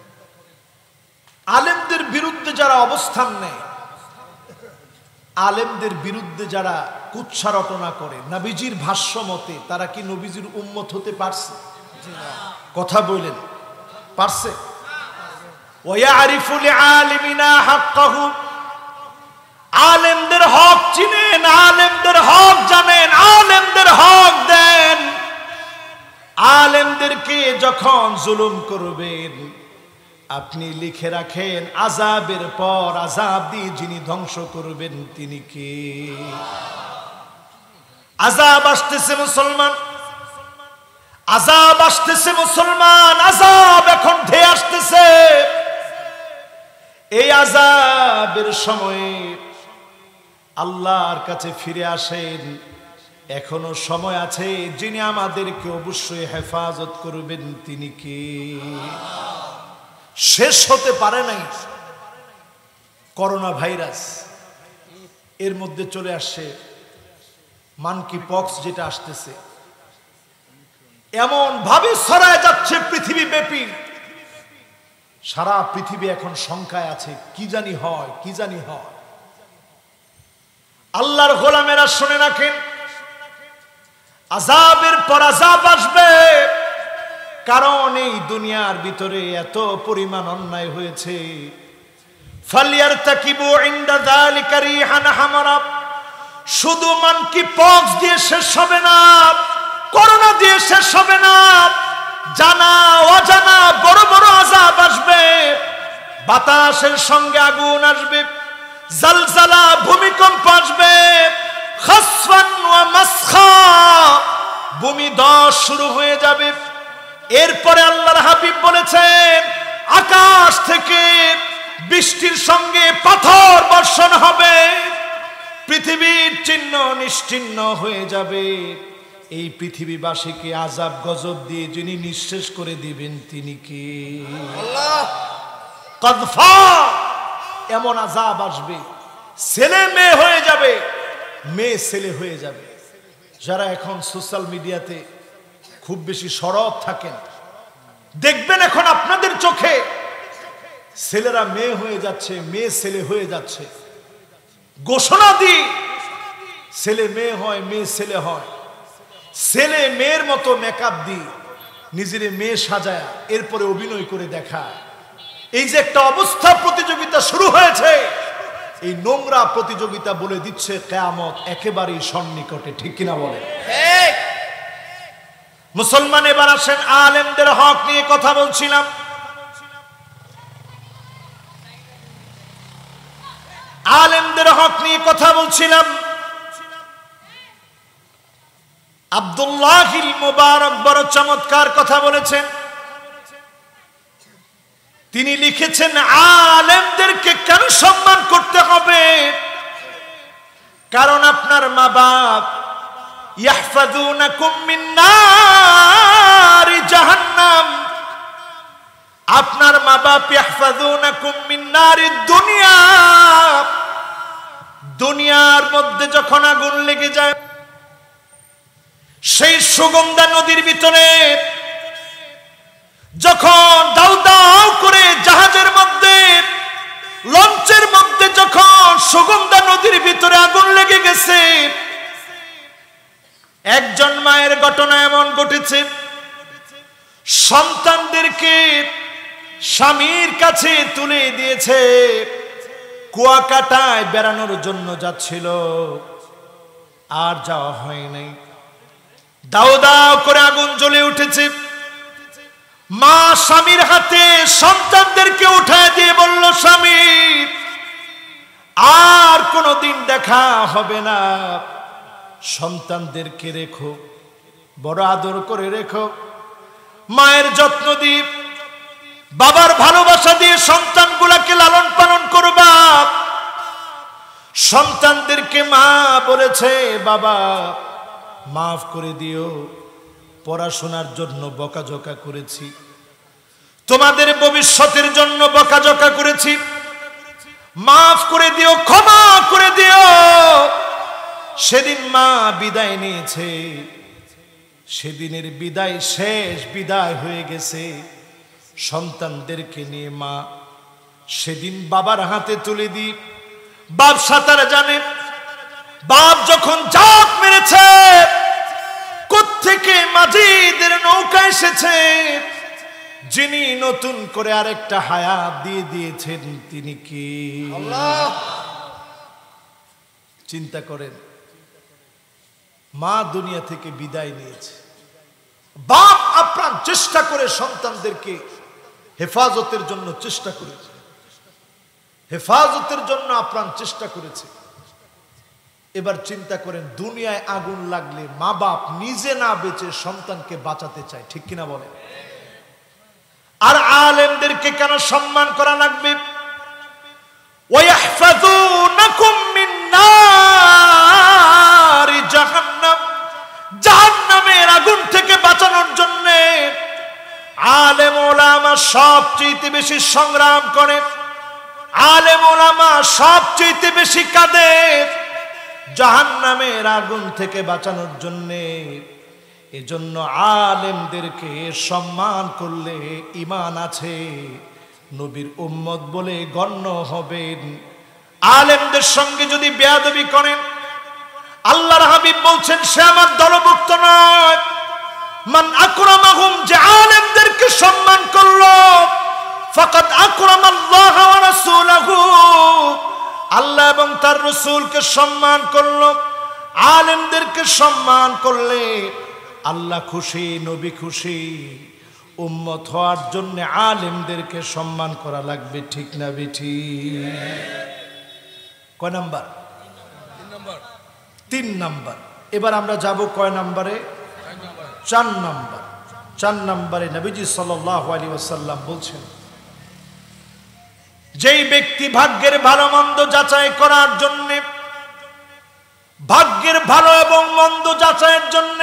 আলেমদের বিরুদ্ধে যারা অবস্থান নেয়, আলেমদের বিরুদ্ধে যারা কুৎসারটনা করে, নবীজির ভাষ্য মতে তারা কি নবীজির উম্মত হতে পারছে? কথা বলেন, পারছে? ওয়ায়ারিফু লিআলিমিনা হাক্কাহু। আলেমদের হক চিনেন, আলেমদের হক জানেন, আলেমদের হক দেন। আলেমদেরকে যখন জুলুম করবেন, আপনি লিখে রাখেন, আযাবের পর আযাব দিয়ে যিনি ধ্বংস করবেন তিনি কে? আযাব আসতেছে মুসলমান, আযাব আসতেছে মুসলমান, আযাব এখন ধেয়ে আসতেছে। এই আযাবের সময়ে আল্লাহর কাছে ফিরে আসেন। এখনো সময় আছে, যিনি আমাদেরকে অবশ্যই হেফাজত করবেন তিনি কে? শেষ হতে পারে নাই করোনা ভাইরাস, এর মধ্যে চলে আসছে মানকি পক্স, যেটা আসতেছে এমন ভাবে ছড়ায় যাচ্ছে পৃথিবী ব্যাপী। সারা পৃথিবী এখন শঙ্কায় আছে, কি জানি হয়, কি জানি হয়। আল্লাহর গোলামেরা শুনে রাখেন, আযাবের পর আযাব আসবে, কারণ এই দুনিয়ার ভিতরে এত পরিমাণ অন্যায় হয়েছে। ফালিয়ারতাকিবু ইনদা যালিকা রিহান হামারা। শুধু মানকি পক্স দিয়ে শেষ হবে না, করোনা দিয়ে শেষ হবে না। জানা অজানা বড় বড় আযাব আসবে, বাতাসের সঙ্গে আগুন আসবে, জালজালা ভূমিকম্প আসবে, খাসফান ওয়া মাসখা ভূমি ধস শুরু হয়ে যাবে। এরপরে আল্লাহর হাবিব বলেছেন আকাশ থেকে বৃষ্টির সঙ্গে পাথর বর্ষণ হবে, পৃথিবীর চিহ্ন নিশ্চিহ্ন হয়ে যাবে। এই পৃথিবীবাসীকে আযাব গজব দিয়ে যিনি নিঃশেষ করে দিবেন তিনি কে? আল্লাহ। কদফা, এমন আযাব আসবে, ছেলে মেয়ে হয়ে যাবে, মেয়ে ছেলে হয়ে যাবে। যারা এখন সোশ্যাল মিডিয়াতে খুব বেশি সরব থাকেন, দেখবেন এখন আপনাদের চোখে ছেলেরা মেয়ে হয়ে যাচ্ছে, মেয়ে ছেলে হয়ে যাচ্ছে। ঘোষণা দিই ছেলে মেয়ে হয়, মেয়ে ছেলে হয়, ছেলে মেয়ের মতো মেকআপ দিই, নিজের মেয়ে সাজায়, এরপরে অভিনয় করে দেখা। এই যে একটা অবস্থা প্রতিযোগিতা শুরু হয়েছে, এই নোংরা প্রতিযোগিতা বলে দিচ্ছে কিয়ামত একেবারেই সন্নিকটে, ঠিক কিনা বলেন? মুসলমান, এবার আসেন আলেমদের হক নিয়ে কথা বলছিলাম। আলেমদের হক নিয়ে কথা বলছিলাম। আব্দুল্লাহিল মুবারক বড় চমৎকার কথা বলেছেন। তিনি লিখেছেন আলেমদেরকে কেন সম্মান করতে হবে? কারণ আপনার মা বাপ ইয়াহফাযুনাকুম মিন নারি জাহান্নাম, আপনার মা বাপ ইয়াহফাযুনাকুম মিন নারিদ দুনিয়া, দুনিয়ার মধ্যে যখন আগুন লেগে যায়, সেই সুগন্ধা নদীর ভিতরে যখন দাউ দাউ করে জাহাজের মধ্যে, লঞ্চের মধ্যে যখন সুগন্ধা নদীর ভিতরে আগুন লেগে গেছে, একজন মায়ের ঘটনা এমন ঘটেছে, সন্তানদেরকে স্বামীর কাছে তুলে দিয়েছে, কুয়াকাটায় বেড়ানোর জন্য যাচ্ছিল, আর যাওয়া হয় নাই। দাউ দাউ করে আগুন জ্বলে উঠেছে। মা স্বামীর হাতে সন্তানদেরকে উঠায় দিয়ে বলল, স্বামী আর কোনদিন দেখা হবে না, সন্তানদেরকে রেখো, বড় আদর করে রেখো, মায়ের যত্ন দিয়ে, বাবার ভালোবাসা দিয়ে সন্তানগুলাকে লালন পালন করবা। সন্তানদেরকে মা বলেছে, বাবা মাফ করে দিও, পড়াশোনার জন্য বকাঝকা করেছি, তোমাদের ভবিষ্যতের জন্য বকাঝকা করেছি, মাফ করে দিও, ক্ষমা করে দিও। সেদিন মা বিদায় নিয়েছে, সেদিনের বিদায় শেষ বিদায় হয়ে গেছে। সন্তানদেরকে নিয়ে মা সেদিন বাবার হাতে তুলে দিই। বাপ সাঁতার জানে, বাপ যখন জাপ মেরেছে, কোত্থেকে মাঝিদের নৌকা এসেছে, যিনি নতুন করে আরেকটা হায়াত দিয়ে দিয়েছেন তিনি কি? আল্লাহ। চিন্তা করেন, মা দুনিয়া থেকে বিদায় নিয়েছে, বাপ আপ্রাণ চেষ্টা করে সন্তানদেরকে হেফাজতের জন্য চেষ্টা করেছে, হেফাজতের জন্য আপ্রাণ চেষ্টা করেছে। এবার চিন্তা করেন, দুনিয়ায় আগুন লাগলে মা বাপ নিজে না বেঁচে সন্তানকে বাঁচাতে চায়, ঠিক কিনা বলেন? আর আলেমদেরকে কেন সম্মান করা লাগবে? ওয়াহফাযুনাকুম মিন নারি জাহান্নাম, জাহান্নামের আগুন থেকে বাঁচানোর জন্য আলেম ওলামা সবচেয়ে বেশি সংগ্রাম করে, আলেম ওলামা সবচেয়ে বেশি কাঁদে জাহান্নামের আগুন থেকে বাঁচানোর জন্য। এজন্য আলেমদেরকে সম্মান করলে ঈমান আছে, নবীর উম্মত বলে গণ্য হবেন। আলেমদের সঙ্গে যদি বেয়াদবি করেন, আল্লাহর হাবিব বলছেন সে আমার দলভুক্ত নয়। মান আকরামাহুম, যে আলেমদেরকে সম্মান করলো, ফাকাদ আকরামাল্লাহ ওয়া রাসূলুহু, আল্লাহ এবং তার রাসূলকে সম্মান করলো। আলেমদেরকে সম্মান করলে আল্লাহ খুশি, নবী খুশি। উম্মত হওয়ার জন্য আলেমদেরকে সম্মান করা লাগবে, ঠিক না বেঠি? কয় নাম্বার? তিন নাম্বার। এবার আমরা যাব কয় নাম্বারে? চার নাম্বার। চার নাম্বারে নবীজি সাল্লাল্লাহু আলাইহি ওয়াসাল্লাম বলছেন, যেই ব্যক্তি ভাগ্যের ভালো মন্দ যাচাই করার জন্য, ভাগ্যের ভালো এবং মন্দ যাচাইয়ের জন্য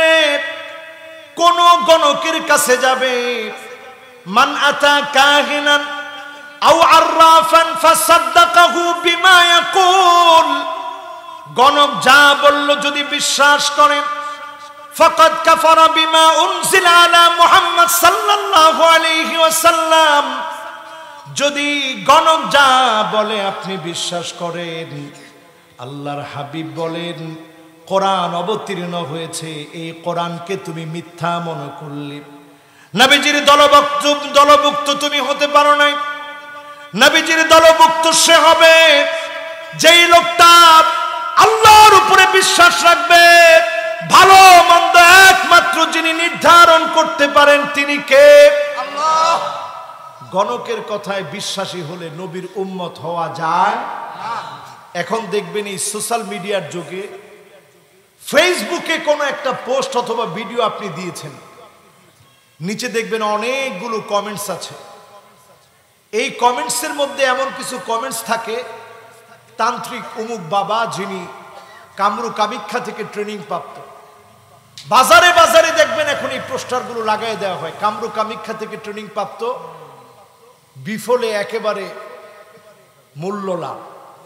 কোন গণকের কাছে যাবে, মান আতা কাহিনান আও আররাফান ফাসাদ্দাকাহু বিমা ইয়াকুল, গণক যা বলল যদি বিশ্বাস করেন, ফাকাদ কাফারা বিমা উনজিলা আলা মুহাম্মদ সাল্লাল্লাহু আলাইহি ওয়াসাল্লাম, যদি গণক যা বলে আপনি বিশ্বাস করেন, আল্লাহর হাবিব বলেন কোরআন অবতীর্ণ হয়েছে, এই কোরআনকে তুমি মিথ্যা মনে করলে, নবীজির দলভুক্ত দলভুক্ত তুমি হতে পারো নাই। নবীজির দলভুক্ত সে হবে যেই লোকটা আল্লাহর উপরে বিশ্বাস রাখবে। ভালো মন্দ একমাত্র যিনি নির্ধারণ করতে পারেন তিনি কে? আল্লাহ। গণকের কথায় বিশ্বাসী হলে নবীর উম্মত হওয়া যায় না। এখন দেখবেন এই সোশ্যাল মিডিয়ার যুগে ফেসবুকে কোনো একটা পোস্ট অথবা ভিডিও আপনি দিয়েছেন, নিচে দেখবেন অনেকগুলো কমেন্টস আছে। এই কমেন্টসের মধ্যে এমন কিছু কমেন্টস থাকে, তান্ত্রিক অমুক বাবা যিনি কামরু কামিক্ষা থেকে ট্রেনিং প্রাপ্ত, বাজারে বাজারে দেখবেন এখন এই পোস্টারগুলো লাগাই দেওয়া হয়, কামরু কামিক্ষা থেকে ট্রেনিং প্রাপ্ত, বিফলে একেবারে মূল্য লাভ,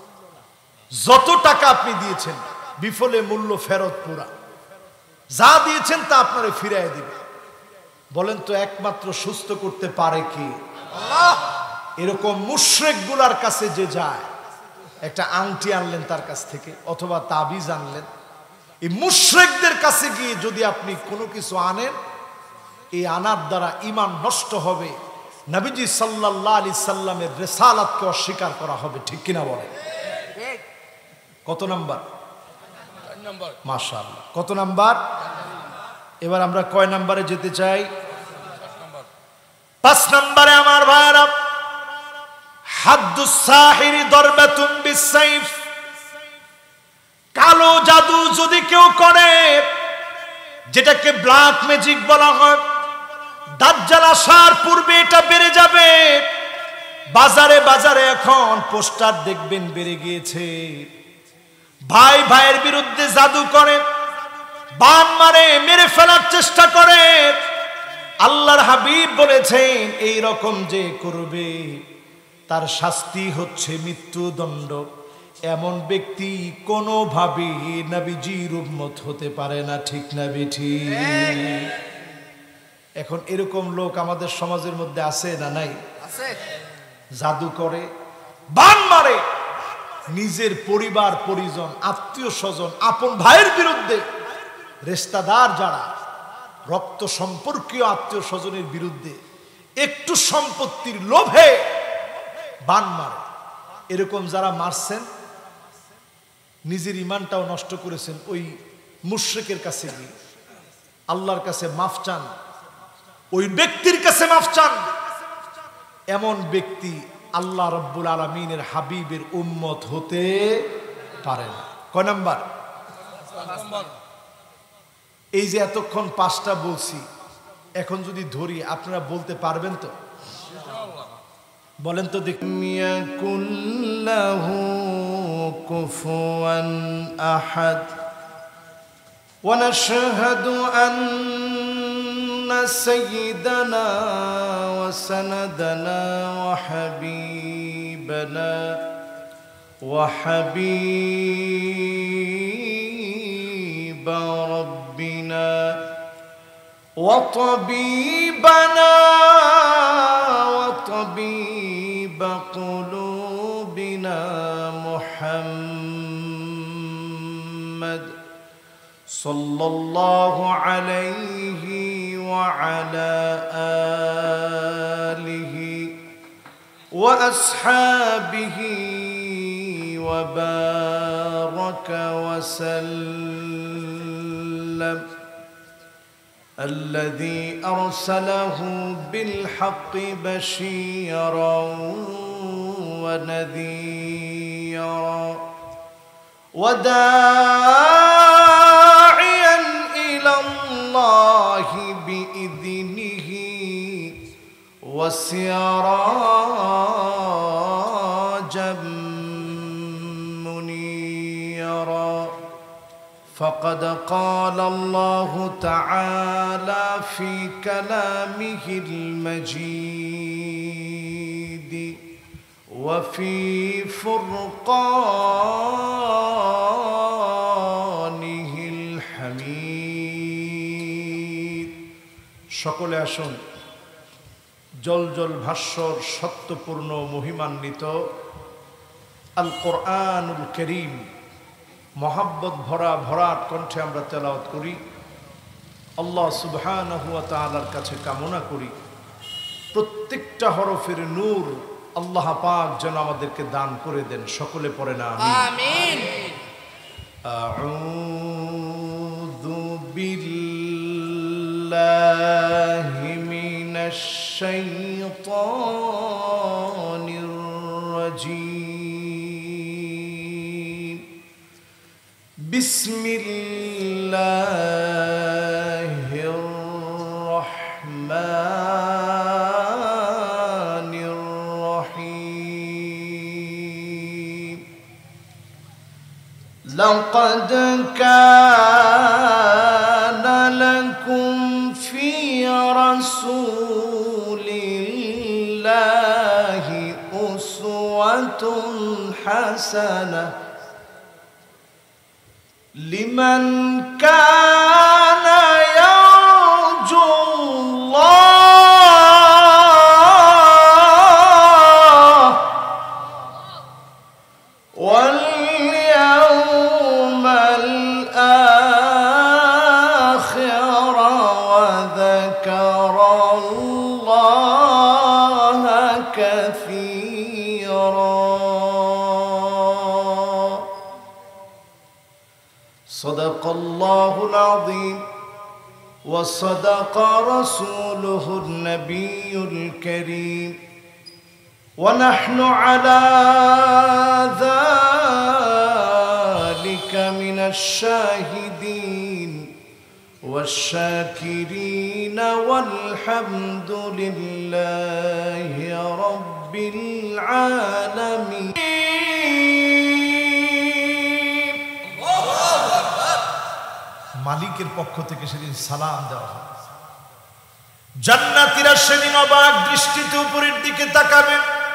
যত টাকা আপনি দিয়েছেন বিফলে মূল্য ফেরত, পুরা যা দিয়েছেন তা আপনারে ফিরিয়ে দিবে। বলেন তো একমাত্র সুস্থ করতে পারে কি? আল্লাহ। এরকম মুশরিক গুলার কাছে যে যায়, একটা আংটি আনলেন তার কাছ থেকে অথবা তাবিজ আনলেন, এই মুশরিকদের কাছে গিয়ে যদি আপনি কোনো কিছু আনেন, এই আনার দ্বারা ঈমান নষ্ট হবে, নবীজি সাল্লাল্লাহু আলাইহি সাল্লামের রিসালাতকে অস্বীকার করা হবে, ঠিক কিনা বলেন? কত নাম্বার? মাশাআল্লাহ। কত নাম্বার? এবার আমরা কয় নাম্বারে যেতে চাই? পাঁচ নাম্বারে আমার ভাইরা, হাদ্দুস সাহিরি দরবাতুন বিসাইফ, কালো জাদু যদি কেউ করে, যেটাকে ব্ল্যাক ম্যাজিক বলা হয়, দাজ্জাল আসার পূর্বে এটা বেড়ে যাবে। বাজারে বাজারে এখন পোস্টার দেখবেন বেড়ে গিয়েছে, ভাই ভাইয়ের বিরুদ্ধে জাদু করে, বান মারে, মেরে ফেলার চেষ্টা করে। আল্লাহর হাবিব বলেছেন এই রকম যে করবে তার শাস্তি হচ্ছে মৃত্যুদণ্ড। এমন ব্যক্তি কোনোভাবেই নবীজির উম্মত হতে পারে না, ঠিক না বেঠি? এখন এরকম লোক আমাদের সমাজের মধ্যে আছে না নাই? আছে। জাদু করে, বান মারে, নিজের পরিবার পরিজন আত্মীয় স্বজন আপন ভাইয়ের বিরুদ্ধে, রেশতাদার যারা রক্ত সম্পর্কীয় আত্মীয় স্বজনের বিরুদ্ধে একটু সম্পত্তির লোভে বান মারে। এরকম যারা মারছেন, নিজের ইমানটাও নষ্ট করেছেন, ওই মুশরিকের কাছে গিয়ে আল্লাহর কাছে মাফ চান, ওই ব্যক্তির কাছে মাফ চান। এমন ব্যক্তি আল্লাহ রাব্বুল আলামিনের হাবিবের উম্মত হতে পারে না। কয় নাম্বার? এই যে এতক্ষণ পাঁচটা বলছি, এখন যদি ধরি আপনারা বলতে পারবেন তো? বলেন তো দেখি। কুল্লাহু কুফুয়ান আহাদ ওয়া নাশহাদু আন্না সাইয়্যিদানা ওয়া সানাদানা ওয়া হাবিবানা ওয়া হাবিবা রাব্বিনা ওয়া তাবিবানা ওয়া তাবিবা কুলুবিনা মুহাম্মদ সাল্লাল্লাহু আলাইহি ওয়া আলা আলিহি ওয়া আসহাবিহি ওয়া বারাকা ওয়া সাল্লাম। الذي أرسله بالحق بشيرا ونذيرا وداعيا إلى الله بإذنه وسراجا منيرا فقد قال الله تعالى في كلامه المجيد وفي فرقانه الحميد সকলে আসুন জল জল ভাস্বর সত্যপূর্ণ মহিমান্বিত আল কোরআনুল কারীম মহাব্বত ভরা ভরাট কণ্ঠে আমরা তেলাওয়াত করি। আল্লাহ সুবহানাহু ওয়া তাআলার কাছে কামনা করি প্রত্যেকটা হরফের নূর আল্লাহ পাক যেন আমাদেরকে দান করে দেন। সকলে পড়ে না আমিন। আউযু বিল্লাহি মিনাশ শাইতানির রাজীম বিসমিল্লাহির রাহমানির রাহিম লাকাদ কানা লাকুম ফি রাসূলিল্লাহি উসওয়াতুন হাসানাহ লিমান কানা ইয়ারজু আল্লাহ ওয়াল ইয়াওমাল আখির ওয়া যাকারাল্লাহা কাসীরা صدق الله العظيم وصدق رسوله النبي الكريم ونحن على ذلك من الشاهدين والشاكرين والحمد لله رب العالمين মালিকের পক্ষ থেকে সেদিন সালাম দেওয়া হবে। জান্নাতীরা সেদিন অবাক দৃষ্টিতে উপরের দিকে তাকাবে।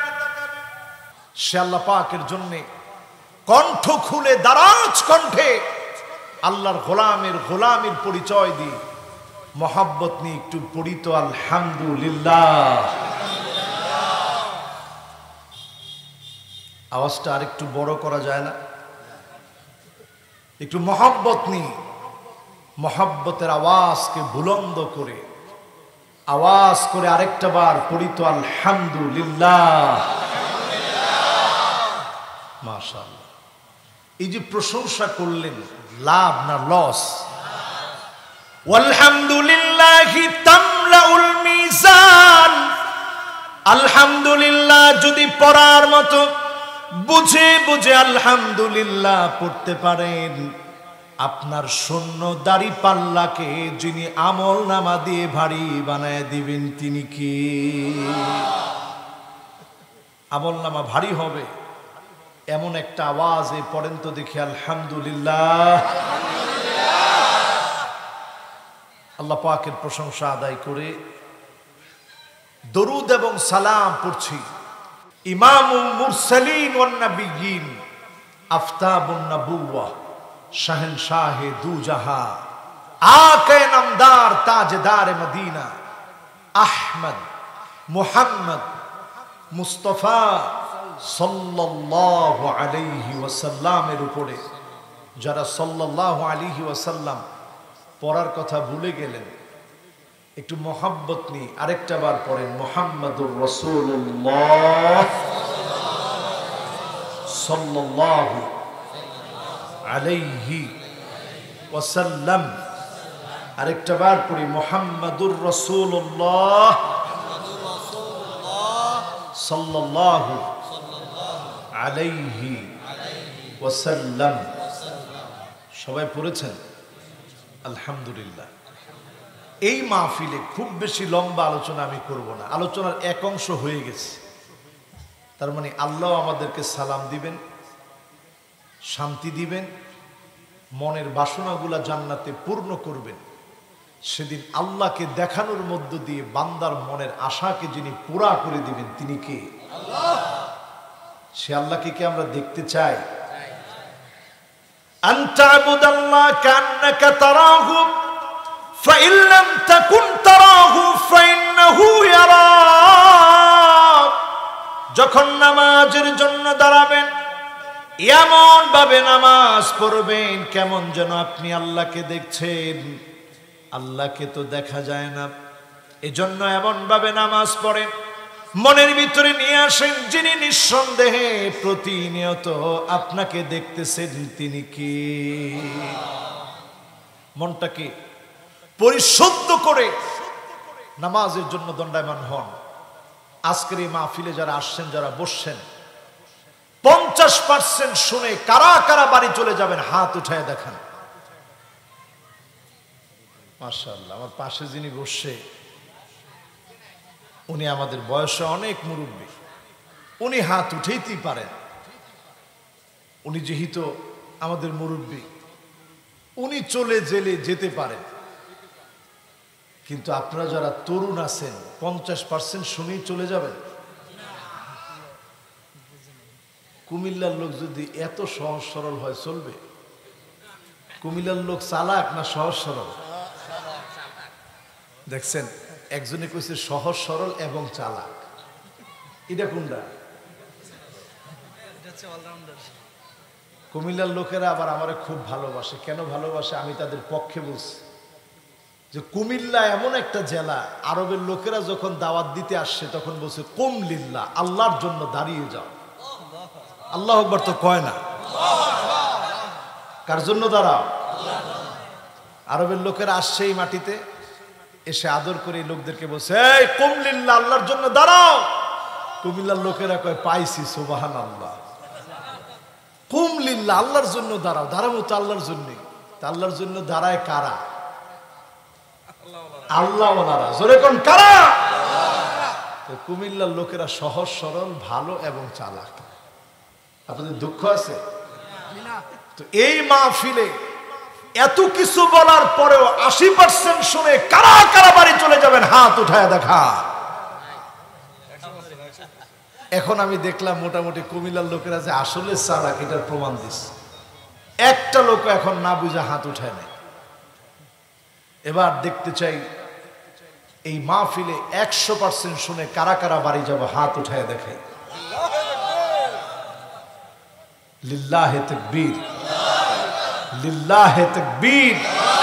সে আল্লাহ পাকের জন্য কণ্ঠ খুলে দারাজ কণ্ঠে আল্লাহর গোলামের গোলামের পরিচয় দিয়ে মহাব্বত নিয়ে একটু পড়িত আলহামদুলিল্লাহ। আওয়াজটা আরেকটু বড় করা যায় না? একটু মহাব্বত নিয়ে মহাব্বতের আওয়াজকে বুলন্দ করে আওয়াজ করে আরেকটা বার পড়িত আলহামদুলিল্লাহ। মাশাআল্লাহ। এই যে প্রশংসা করলেন, লাভ না লস? ওয়ালহামদুলিল্লাহি তামলাউল মিজান। আলহামদুলিল্লাহ যদি পড়ার মতো বুঝে বুঝে আলহামদুলিল্লাহ পড়তে পারেন, আপনার শূন্য দাড়ি পাল্লাকে যিনি আমল নামা দিয়ে ভারী বানায় দিবেন তিনি কি? আমল নামা ভারী হবে এমন একটা আওয়াজে পড়েন তো দেখি আলহামদুলিল্লাহ। আল্লাহ পাকের প্রশংসা আদায় করে দরুদ এবং সালাম পড়ছি ইমামুল মুরসালিন ওয়ান নবিয়্যিন আফতাবুন নবুওয়াহ শাহেনশাহে দু জাহা আকে নামদার তাজদার মদিনা আহমদ মুহাম্মদ মুস্তাফা সাল্লাল্লাহু আলাইহি ওয়াসাল্লামের উপরে যারা সাল্লাল্লাহু আলাইহি ওয়াসাল্লাম পড়ার কথা ভুলে গেলেন, একটু মোহাব্বত নিয়ে আরেকটা বার পড়েন মুহাম্মাদুর রাসূলুল্লাহ সাল্লাল্লাহু আলাইহি ওয়াসাল্লাম। আরেকটা বার পড়ি মুহাম্মাদুর রাসূলুল্লাহ সাল্লাল্লাহু আলাইহি ওয়াসাল্লাম। সবাই পড়েছেন? আলহামদুলিল্লাহ। এই মাহফিলে খুব বেশি লম্বা আলোচনা আমি করব না, আলোচনার এক অংশ হয়ে গেছে। তার মানে আল্লাহ আমাদেরকে সালাম দিবেন, শান্তি দিবেন, মনের বাসনাগুলা জান্নাতে পূর্ণ করবেন। সেদিন আল্লাহকে দেখানোর মধ্য দিয়ে বান্দার মনের আশাকে যিনি পুরা করে দিবেন তিনি কে? আল্লাহ। সে আল্লাহকে কি আমরা দেখতে চাই? আনতাবুদাল্লাহ কান্নাকা তারাহু ফাইন লাম তাকুন তারাহু ফাইন্নাহু ইয়ারাক। যখন নামাজের জন্য দাঁড়াবেন এমন ভাবে নামাজ পড়বেন কেমন যেন আপনি আল্লাহকে দেখছেন। আল্লাহকে তো দেখা যায় না, এজন্য এমন ভাবে নামাজ পড়েন, মনের ভিতরে নিয়ে আসেন যিনি নিঃসন্দেহে প্রতিনিয়ত আপনাকে দেখতেছেন তিনি কি। মনটাকে পরিশুদ্ধ করে নামাজের জন্য দণ্ডায়মান হন। আজকের এই মাহফিলে যারা আসছেন, যারা বসছেন, পঞ্চাশ পার্সেন্ট শুনে কারা কারা বাড়ি চলে যাবেন হাত উঠায় দেখান। মাশাআল্লাহ। আমার পাশে যিনি বসছে উনি আমাদের বয়সে অনেক মুরব্বী, উনি হাত উঠাইতেই পারেন। উনি যেহেতু আমাদের মুরব্বী, উনি চলে জেলে যেতে পারেন। কিন্তু আপনারা যারা তরুণ আছেন পঞ্চাশ পার্সেন্ট শুনেই চলে যাবেন। কুমিল্লার লোক যদি এত সহজ সরল হয় চলবে? কুমিল্লার লোক চালাক না সহজ সরল? দেখছেন, একজনে কইছে সহজ সরল এবং চালাক। এটা কোনটা? কুমিল্লার লোকেরা আবার আমারে খুব ভালোবাসে। কেন ভালোবাসে? আমি তাদের পক্ষে বলছি যে কুমিল্লা এমন একটা জেলা, আরবের লোকেরা যখন দাওয়াত দিতে আসছে তখন বলছে কুম লিল্লাহ, আল্লাহর জন্য দাঁড়িয়ে যাও। আল্লাহু আকবার তো কয় না। কার জন্য দাঁড়াও? আরবের লোকেরা আসছে এই মাটিতে, এসে আদর করে লোকদেরকে বলছে এই কুম লিল্লাহ, আল্লাহর জন্য দাঁড়াও। কুমিল্লার লোকেরা কয় পাইছি, সুবহানাল্লাহ। কুম লিল্লাহ, আল্লাহর জন্য দাঁড়াও। দাঁড়াবো তো আল্লাহর জন্য। আল্লাহর জন্য দাঁড়ায় কারা? আল্লাহ ওয়ালারা। জোরে কোন কারা? কুমিল্লার লোকেরা সহজ সরল, ভালো এবং চালাক। আপনাদের দুঃখ আছে? তো এই মাহফিলে এত কিছু বলার পরেও আশি পার্সেন্ট শুনে কারা কারা বাড়ি চলে যাবেন হাত উঠায় দেখা। এখন আমি দেখলাম মোটামুটি কুমিল্লার লোকেরা যে আসলে চালাক এটার প্রমাণ দিচ্ছে। একটা লোক এখন না বুঝে হাত উঠায় নাই। এবার দেখতে চাই এই মাহফিলে একশো পার্সেন্ট শুনে কারা কারা বাড়ি যাব হাত উঠায় দেখাই। লিল্লাহে তাকবীর, লিল্লাহে তাকবীর।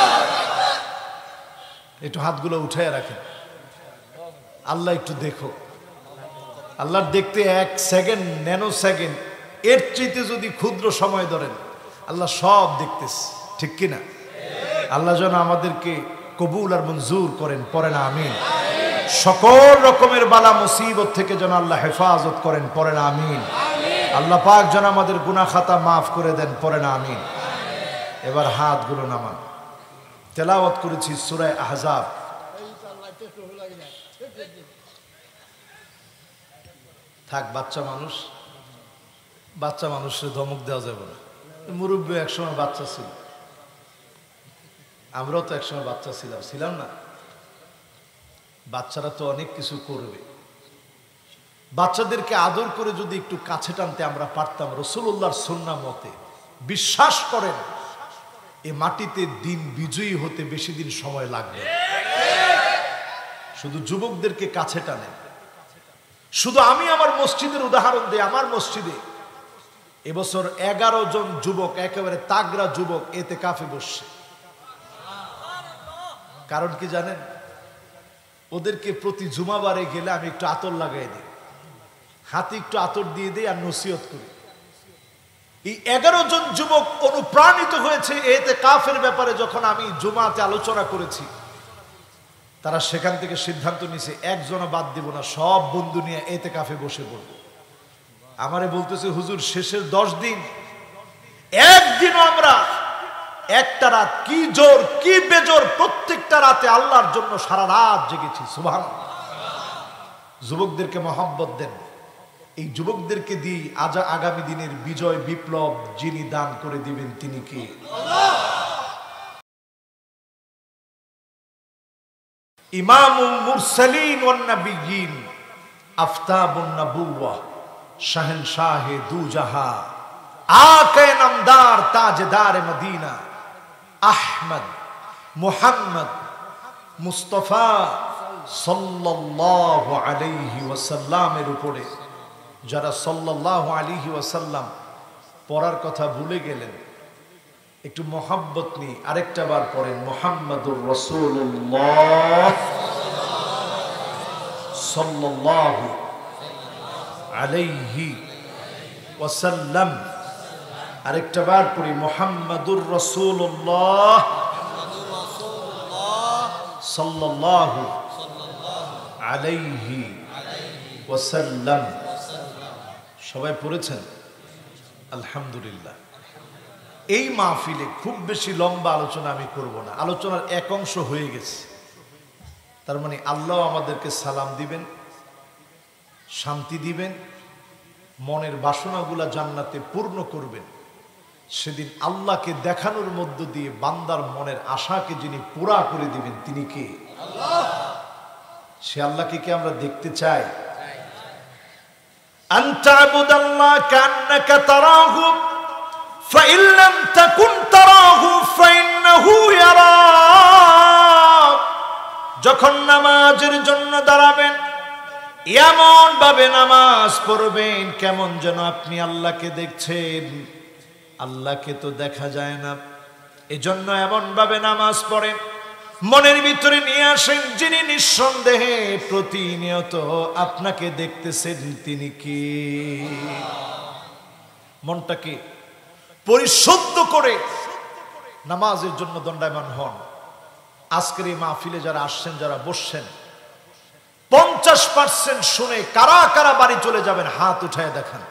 একটু হাতগুলো উঠায় রাখেন। আল্লাহ একটু দেখো। আল্লাহ দেখতে এক সেকেন্ড, ন্যানো সেকেন্ড, এর চাইতে যদি ক্ষুদ্র সময় ধরেন আল্লাহ সব দেখতেছে, ঠিক কিনা? আল্লাহ যেন আমাদেরকে কবুল আর মঞ্জুর করেন, পড়েন আমিন। সকল রকমের বালা মুসিবত থেকে যেন আল্লাহ হেফাজত করেন, পড়েন আমিন। আল্লাহ পাক যেন আমাদের গুনাহ খাতা মাফ করে দেন, পড়েন আমিন। এবার হাতগুলো নামান। তেলাওয়াত করেছি সূরা আহজাব। থাক, বাচ্চা মানুষ, বাচ্চা মানুষের ধমক দেওয়া যাবে না। মুরব্বী একসময় বাচ্চা ছিল, আমরাও তো একসময় বাচ্চা ছিলাম, ছিলাম না? বাচ্চারা তো অনেক কিছু করবে। বাচ্চাদেরকে আদর করে যদি একটু কাছে টানতে আমরা পারতাম রাসূলুল্লাহর সুন্নাহ মতে, বিশ্বাস করেন এ মাটিতে দিন বিজয়ী হতে বেশি দিন সময় লাগবে। শুধু যুবকদেরকে কাছে টানে। শুধু আমি আমার মসজিদের উদাহরণ দিই। আমার মসজিদে এবছর এগারো জন যুবক, একেবারে তাগড়া যুবক ইতিকাফে বসছে। কারণ কি জানেন? ওদেরকে প্রতি জুমাবারে গেলে আমি একটু আতর লাগাই দিই, হাতে একটু আতর দিয়ে দিই আর নসিহত করি। এই এগারো জন যুবক অনুপ্রাণিত হয়েছে ইতিকাফের ব্যাপারে। যখন আমি জুমাতে আলোচনা করেছি, তারা সেখান থেকে সিদ্ধান্ত নিয়েছে একজনও বাদ দিব না, সব বন্ধু নিয়ে ইতিকাফে বসে পড়ব। আমারে বলতেছে, হুজুর শেষের দশ দিন একদিনও আমরা একটা রাত, কি জোর কি বেজোর, প্রত্যেকটা রাতে আল্লাহর জন্য সারা রাত জেগেছি। সুবহানাল্লাহ। যুবকদেরকে মহব্বত দেন। এই যুবকদেরকে দিয়ে আজ আগামী দিনের বিজয় বিপ্লব যিনি দান করে দিবেন তিনি কে? ইমামুল মুরসালিন ওয়ান নবিয়্যিন, আফতাবুন নবুওয়া, শাহেনশাহে দু জাহা, আকে নামদার তাজদার মদিনা, আহমদ মুহাম্মদ মুস্তাফা সাল্লাল্লাহু আলাইহি ওয়াসাল্লামের উপরে যারা সাল্লাল্লাহু আলাইহি ওয়াসাল্লাম পড়ার কথা ভুলে গেলেন, একটু মোহাব্বত নিয়ে আরেকটা বার পড়েন, মুহাম্মাদুর রাসূলুল্লাহ সাল্লাল্লাহু আলাইহি ওয়াসাল্লাম। আরেকটা বার পড়ি, মুহাম্মাদুর রাসূলুল্লাহ সাল্লাল্লাহু আলাইহি ওয়াসাল্লাম। সবাই পড়েছেন? আলহামদুলিল্লাহ। এই মাহফিলে খুব বেশি লম্বা আলোচনা আমি করব না, আলোচনার এক অংশ হয়ে গেছে। তার মানে আল্লাহ আমাদেরকে সালাম দিবেন, শান্তি দিবেন, মনের বাসনাগুলা জান্নাতে পূর্ণ করবেন। সেদিন আল্লাহকে দেখানোর মধ্য দিয়ে বান্দার মনের আশাকে যিনি পুরা করে দিবেন তিনি কে? আল্লাহ। সে আল্লাহকে কি আমরা দেখতে চাই? আনতাবুদাল্লাহ কান্নাকা তারাহু ফাইন লাম তাকুন তারাহু ফাইন্নাহু ইয়ারাক। যখন নামাজের জন্য দাঁড়াবেন এমন ভাবে নামাজ পড়বেন কেমন যেন আপনি আল্লাহকে দেখছেন। আল্লাহকে তো দেখা যায় না, এজন্য এমন ভাবে নামাজ পড়েন, মনের ভিতরে নিয়ে আসেন যিনি নিঃসন্দেহে প্রতিনিয়ত আপনাকে দেখতেছেন তিনি কি? মনটাকে পরিশুদ্ধ করে নামাজের জন্য দণ্ডায়মান হন। আজকের এই মাহফিলে যারা আসছেন, যারা বসছেন, পঞ্চাশ পার্সেন্ট শুনে কারা কারা বাড়ি চলে যাবেন হাত উঠায় দেখান।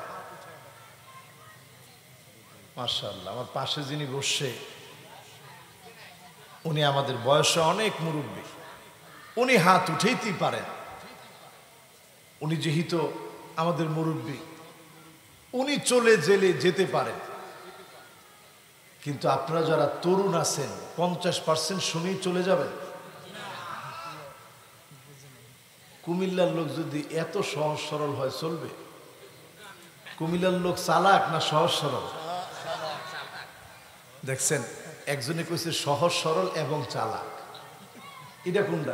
মাশাআল্লাহ। আমার পাশে যিনি বসছে উনি আমাদের বয়সে অনেক মুরব্বী, উনি হাত উঠেইতেই পারেন। উনি যেহেতু আমাদের মুরব্বী, উনি চলে জেলে যেতে পারেন। কিন্তু আপনারা যারা তরুণ আছেন পঞ্চাশ পার্সেন্ট শুনেই চলে যাবেন। কুমিল্লার লোক যদি এত সহজ সরল হয় চলবে? কুমিল্লার লোক চালাক না সহজ সরল? দেখছেন, একজনে কইছে সহজ সরল এবং চালাক। এটা কোনটা?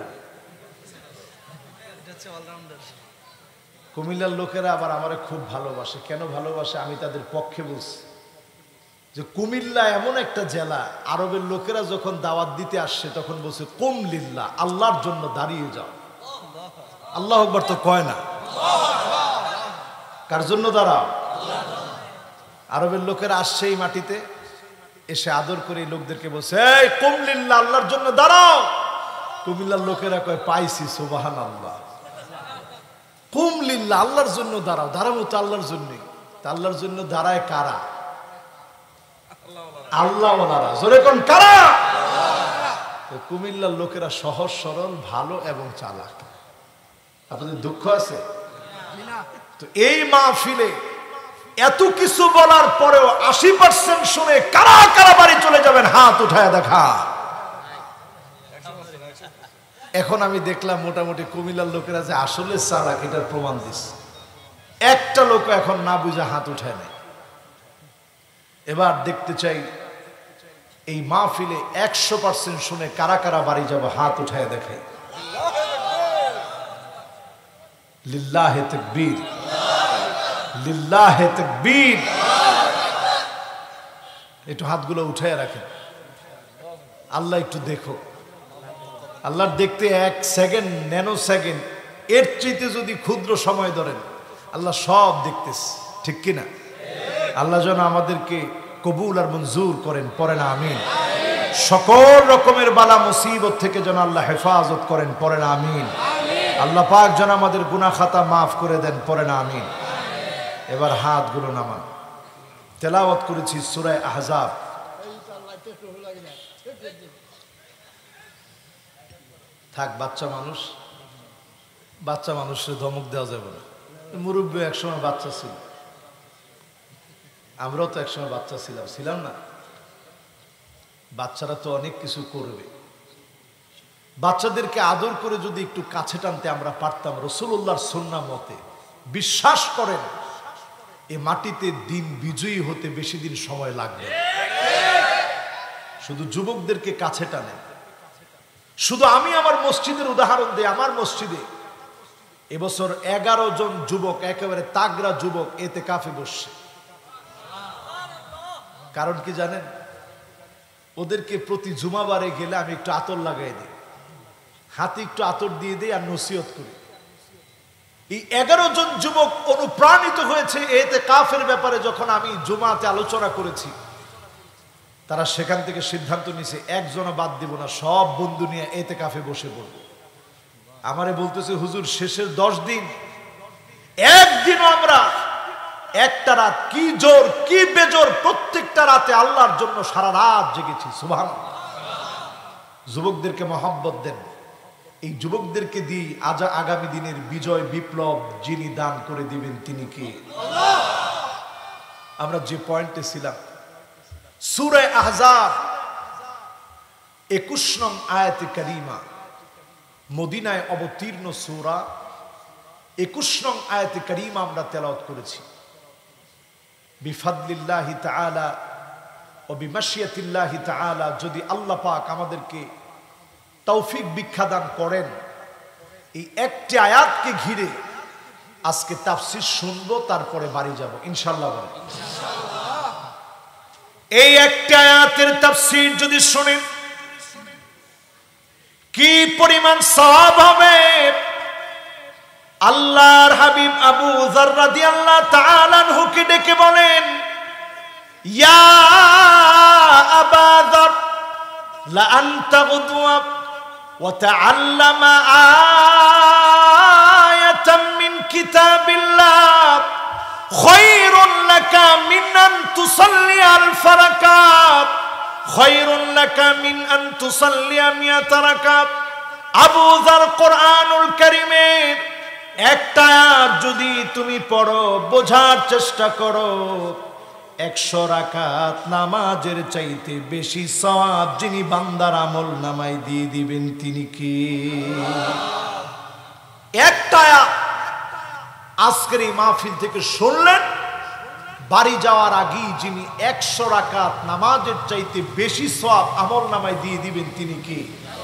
কুমিল্লার লোকেরা আবার আমারে খুব ভালোবাসে। কেন ভালোবাসে? আমি তাদের পক্ষে বলছি যে কুমিল্লা এমন একটা জেলা, আরবের লোকেরা যখন দাওয়াত দিতে আসছে তখন বলছে কুম লিল্লাহ, আল্লাহর জন্য দাঁড়িয়ে যাও। আল্লাহু আকবার তো কয় না। কার জন্য দাঁড়াও? আরবের লোকেরা আসছে এই মাটিতে, এসে আদর করে লোকদেরকে বলছে এই কুম লিল্লাহ, আল্লাহর জন্য দাঁড়াও। কুমিল্লার লোকেরা কয় পাইছি, সুবহানাল্লাহ। কুম লিল্লাহ, আল্লাহর জন্য দাঁড়াও। দাঁড়াবো তো আল্লাহর জন্যই। আল্লাহর জন্য দাঁড়ায় কারা? আল্লাহওয়ালারা। জোরে কোন কারা? কুমিল্লার লোকেরা সহজ সরল, ভালো এবং চালাক। আপনাদের দুঃখ আছে তো? এই মাহফিলে এত কিছু বলার পরেও আশি পার্সেন্ট শুনে কারা কারা বাড়ি চলে যাবেন হাত উঠায় দেখা। এখন আমি দেখলাম মোটামুটি কুমিল্লার লোকেরা যে আসলে চালাক এটার প্রমাণ দিচ্ছে। একটা লোক এখন না বুঝে হাত উঠায় নাই। এবার দেখতে চাই এই মাহফিলে একশো পার্সেন্ট শুনে কারা কারা বাড়ি যাবো হাত উঠায় দেখাই। লিল্লাহে তাকবীর, লিল্লাহে তাকবীর। একটু হাতগুলো উঠায় রাখেন। আল্লাহ একটু দেখো। আল্লাহর দেখতে এক সেকেন্ড, ন্যানো সেকেন্ড, এর চাইতে যদি ক্ষুদ্র সময় ধরেন আল্লাহ সব দেখতেছে, ঠিক কিনা? আল্লাহ যেন আমাদেরকে কবুল আর মঞ্জুর করেন, পড়েন আমিন। সকল রকমের বালা মুসিবত থেকে যেন আল্লাহ হেফাজত করেন, পড়েন আমিন। আল্লাহ পাক যেন আমাদের গুনাহ খাতা মাফ করে দেন, পড়েন আমিন। এবার হাতগুলো নামান। তেলাওয়াত করেছি সূরা আহজাব। থাক, বাচ্চা মানুষ, বাচ্চা মানুষের ধমক দেওয়া যাবে না। মুরব্বী একসময় বাচ্চা ছিল, আমরাও তো একসময় বাচ্চা ছিলাম, ছিলাম না? বাচ্চারা তো অনেক কিছু করবে। বাচ্চাদেরকে আদর করে যদি একটু কাছে টানতে আমরা পারতাম রাসূলুল্লাহর সুন্নাহ মতে, বিশ্বাস করেন এই মাটিতে দিন বিজয়ী হতে বেশি দিন সময় লাগবে। শুধু যুবকদেরকে কাছে টানে। শুধু আমি আমার মসজিদের উদাহরণ দিই। আমার মসজিদে এবছর এগারো জন যুবক, একেবারে তাগড়া যুবক ইতিকাফে বসছে। কারণ কি জানেন? ওদেরকে প্রতি জুমাবারে গেলে আমি একটু আতর লাগাই দিই, হাতে একটু আতর দিয়ে দিই আর নসিহত করি। এই এগারো জন যুবক অনুপ্রাণিত হয়েছে ইতিকাফের ব্যাপারে। যখন আমি জুমাতে আলোচনা করেছি, তারা সেখান থেকে সিদ্ধান্ত নিয়েছে একজনও বাদ দিব না, সব বন্ধু নিয়ে ইতিকাফে বসে পড়ব। আমারে বলতেছে, হুজুর শেষের দশ দিন একদিনও আমরা একটা রাত, কি জোর কি বেজোর, প্রত্যেকটা রাতে আল্লাহর জন্য সারা রাত জেগেছি। সুবহানাল্লাহ। যুবকদেরকে মহব্বত দেন। এই যুবকদেরকে দিয়ে আজ আগামী দিনের বিজয় বিপ্লব যিনি দান করে দিবেন তিনি কে? আমরা যে পয়েন্টে ছিলাম, সূরা আহজাব একুশ নং আয়াতে কারিমা, মদিনায় অবতীর্ণ সূরা, একুশ নং আয়াতে কারিমা আমরা তেলাওয়াত করেছি। বিফাদলিল্লাহি তাআলা ও বিমাশিয়াতিল্লাহি তাআলা, যদি আল্লাহ পাক আমাদেরকে তৌফিক ভিক্ষা দান করেন, এই একটি আয়াতকে ঘিরে আজকে তাফসীর শুনবো, তারপরে বাড়ি যাব ইনশাআল্লাহ। এই একটি আয়াতের তাফসীর যদি শুনেন, কি পরিমাণ সওয়াব হবে। আল্লাহর হাবিব আবু যর রাদিয়াল্লাহু তাআলা আনহুকে ডেকে বলেন, ইয়া আবা যর লা আনতা গুদওয়া ওয়া তাআল্লামা আয়াতাম মিন কিতাবিল্লাহ খায়রুন লাকা মিন আন তুসাল্লি আল ফারাকাত খায়রুন লাকা মিন আন তুসাল্লি মিয়াত রাকাত। আবু যর কোরআনুল কারীমের একটা আয়াত যদি তুমি পড়ো, বোঝার চেষ্টা করো, একশো রাকাত নামাজের চাইতে বেশি সওয়াব যিনি বান্দার আমল নামায় দিয়ে দিবেন তিনি কি? একটা আয়াত আজকের এই মাহফিল থেকে শুনলেন, বাড়ি যাওয়ার আগেই যিনি একশো রাকাত নামাজের চাইতে বেশি সওয়াব আমল নামায় দিয়ে দিবেন তিনি কি?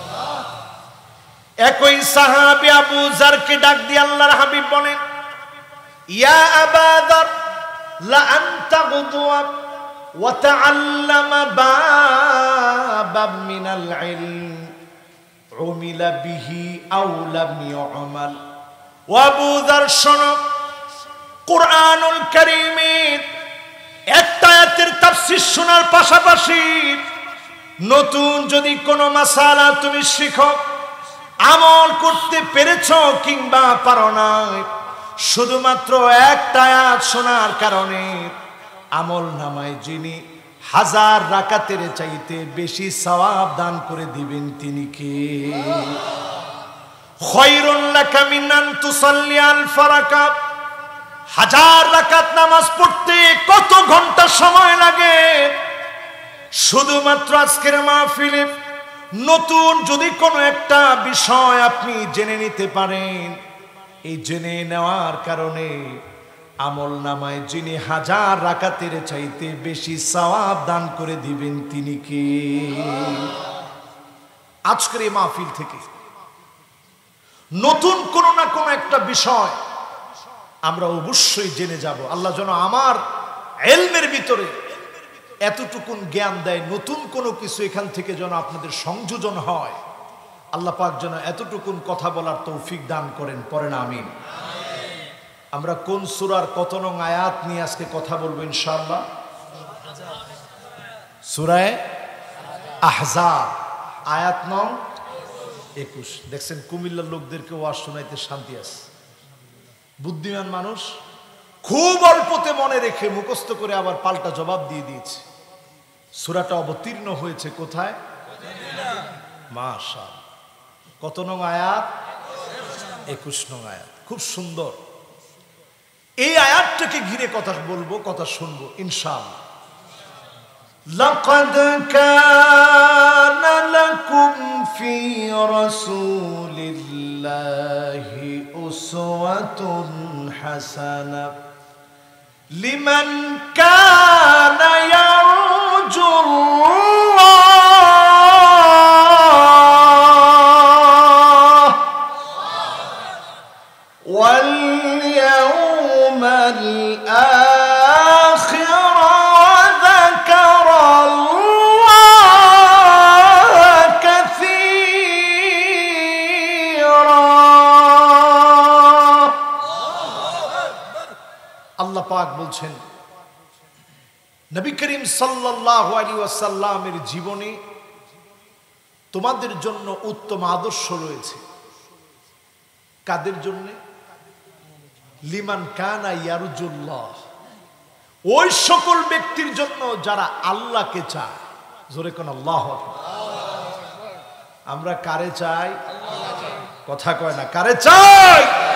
একই সাহাবী আবু যরকে ডাক দিয়ে আল্লাহর হাবিব বলেন, ইয়া আবা যর লা আনতা গুদওয়া ওয়া তাআল্লামা বাবাম মিনাল ইলম উমিলা বিহি আও লাম ইউমাল। ও আবু যর শোনো, কোরআনুল কারীমের একটা আয়াতের তাফসীর শোনার পাশাপাশি নতুন যদি কোনো মাসালা তুমি শিখো, আমল করতে পেরেছো কিংবা পারো না, শুধুমাত্র একটা আয়াত শোনার কারণে আমল নামায় যিনি হাজার রাকাতের চাইতে বেশি সওয়াব দান করে দিবেন তিনি কে? খায়রুন লাকা মিন আন তুসাল্লি আল ফারাকাত। হাজার রাকাত নামাজ পড়তে কত ঘন্টা সময় লাগে? শুধুমাত্র আজকের মাহফিলে নতুন যদি কোনো একটা বিষয় আপনি জেনে নিতে পারেন, এই জেনে নেওয়ার কারণে আমল নামায় যিনি হাজার রাকাতের চাইতে বেশি সওয়াব দান করে দিবেন তিনি কে? আজকের এই মাহফিল থেকে নতুন কোনো না কোনো একটা বিষয় আমরা অবশ্যই জেনে যাব। আল্লাহ যেন আমার ইলমের ভিতরে এতটুকুন জ্ঞান দেয়, নতুন কোনো কিছু এখান থেকে যেন আপনাদের সংযোজন হয়। আল্লাহ পাক যেন এতটুকুন কথা বলার তৌফিক দান করেন, পড়েন আমিন। আমরা কোন সূরার কত নং আয়াত নিয়ে আজকে কথা বলবো ইনশাআল্লাহ? সূরা আহজাব আয়াত নং একুশ। দেখছেন কুমিল্লার লোকদেরকে ওয়াজ শোনাইতে শান্তি আছে। বুদ্ধিমান মানুষ খুব অল্পতে মনে রেখে মুখস্থ করে আবার পাল্টা জবাব দিয়ে দিয়েছে। সূরাটা অবতীর্ণ হয়েছে কোথায়? মাশাআল্লাহ। কত নং আয়াত? একুশ নং আয়াত। খুব সুন্দর। এই আয়াতটাকে ঘিরে কথা বলবো, কথা শুনবো ইনশাআল্লাহ। লাকাদ কানা লাকুম ফি রাসূলিল্লাহি উসওয়াতুন হাসানাহ লিমান কানা ইয়ারজুল্লাহ ওয়াল ইয়াউমাল আখির ওয়া যাকারাল্লাহ কাসীরা। আল্লাহ পাক বলছেন নবী করিম সাল্লাল্লাহু আলাইহি ওয়াসাল্লামের জীবনে তোমাদের জন্য উত্তম আদর্শ রয়েছে। কাদের জন্য? লিমান কানা ইয়ারজুল্লাহ, ওই সকল ব্যক্তির জন্য যারা আল্লাহকে চায়। জোরে কোন আল্লাহু আকবার। আমরা কারে চাই? কথা কয় না, কারে চাই?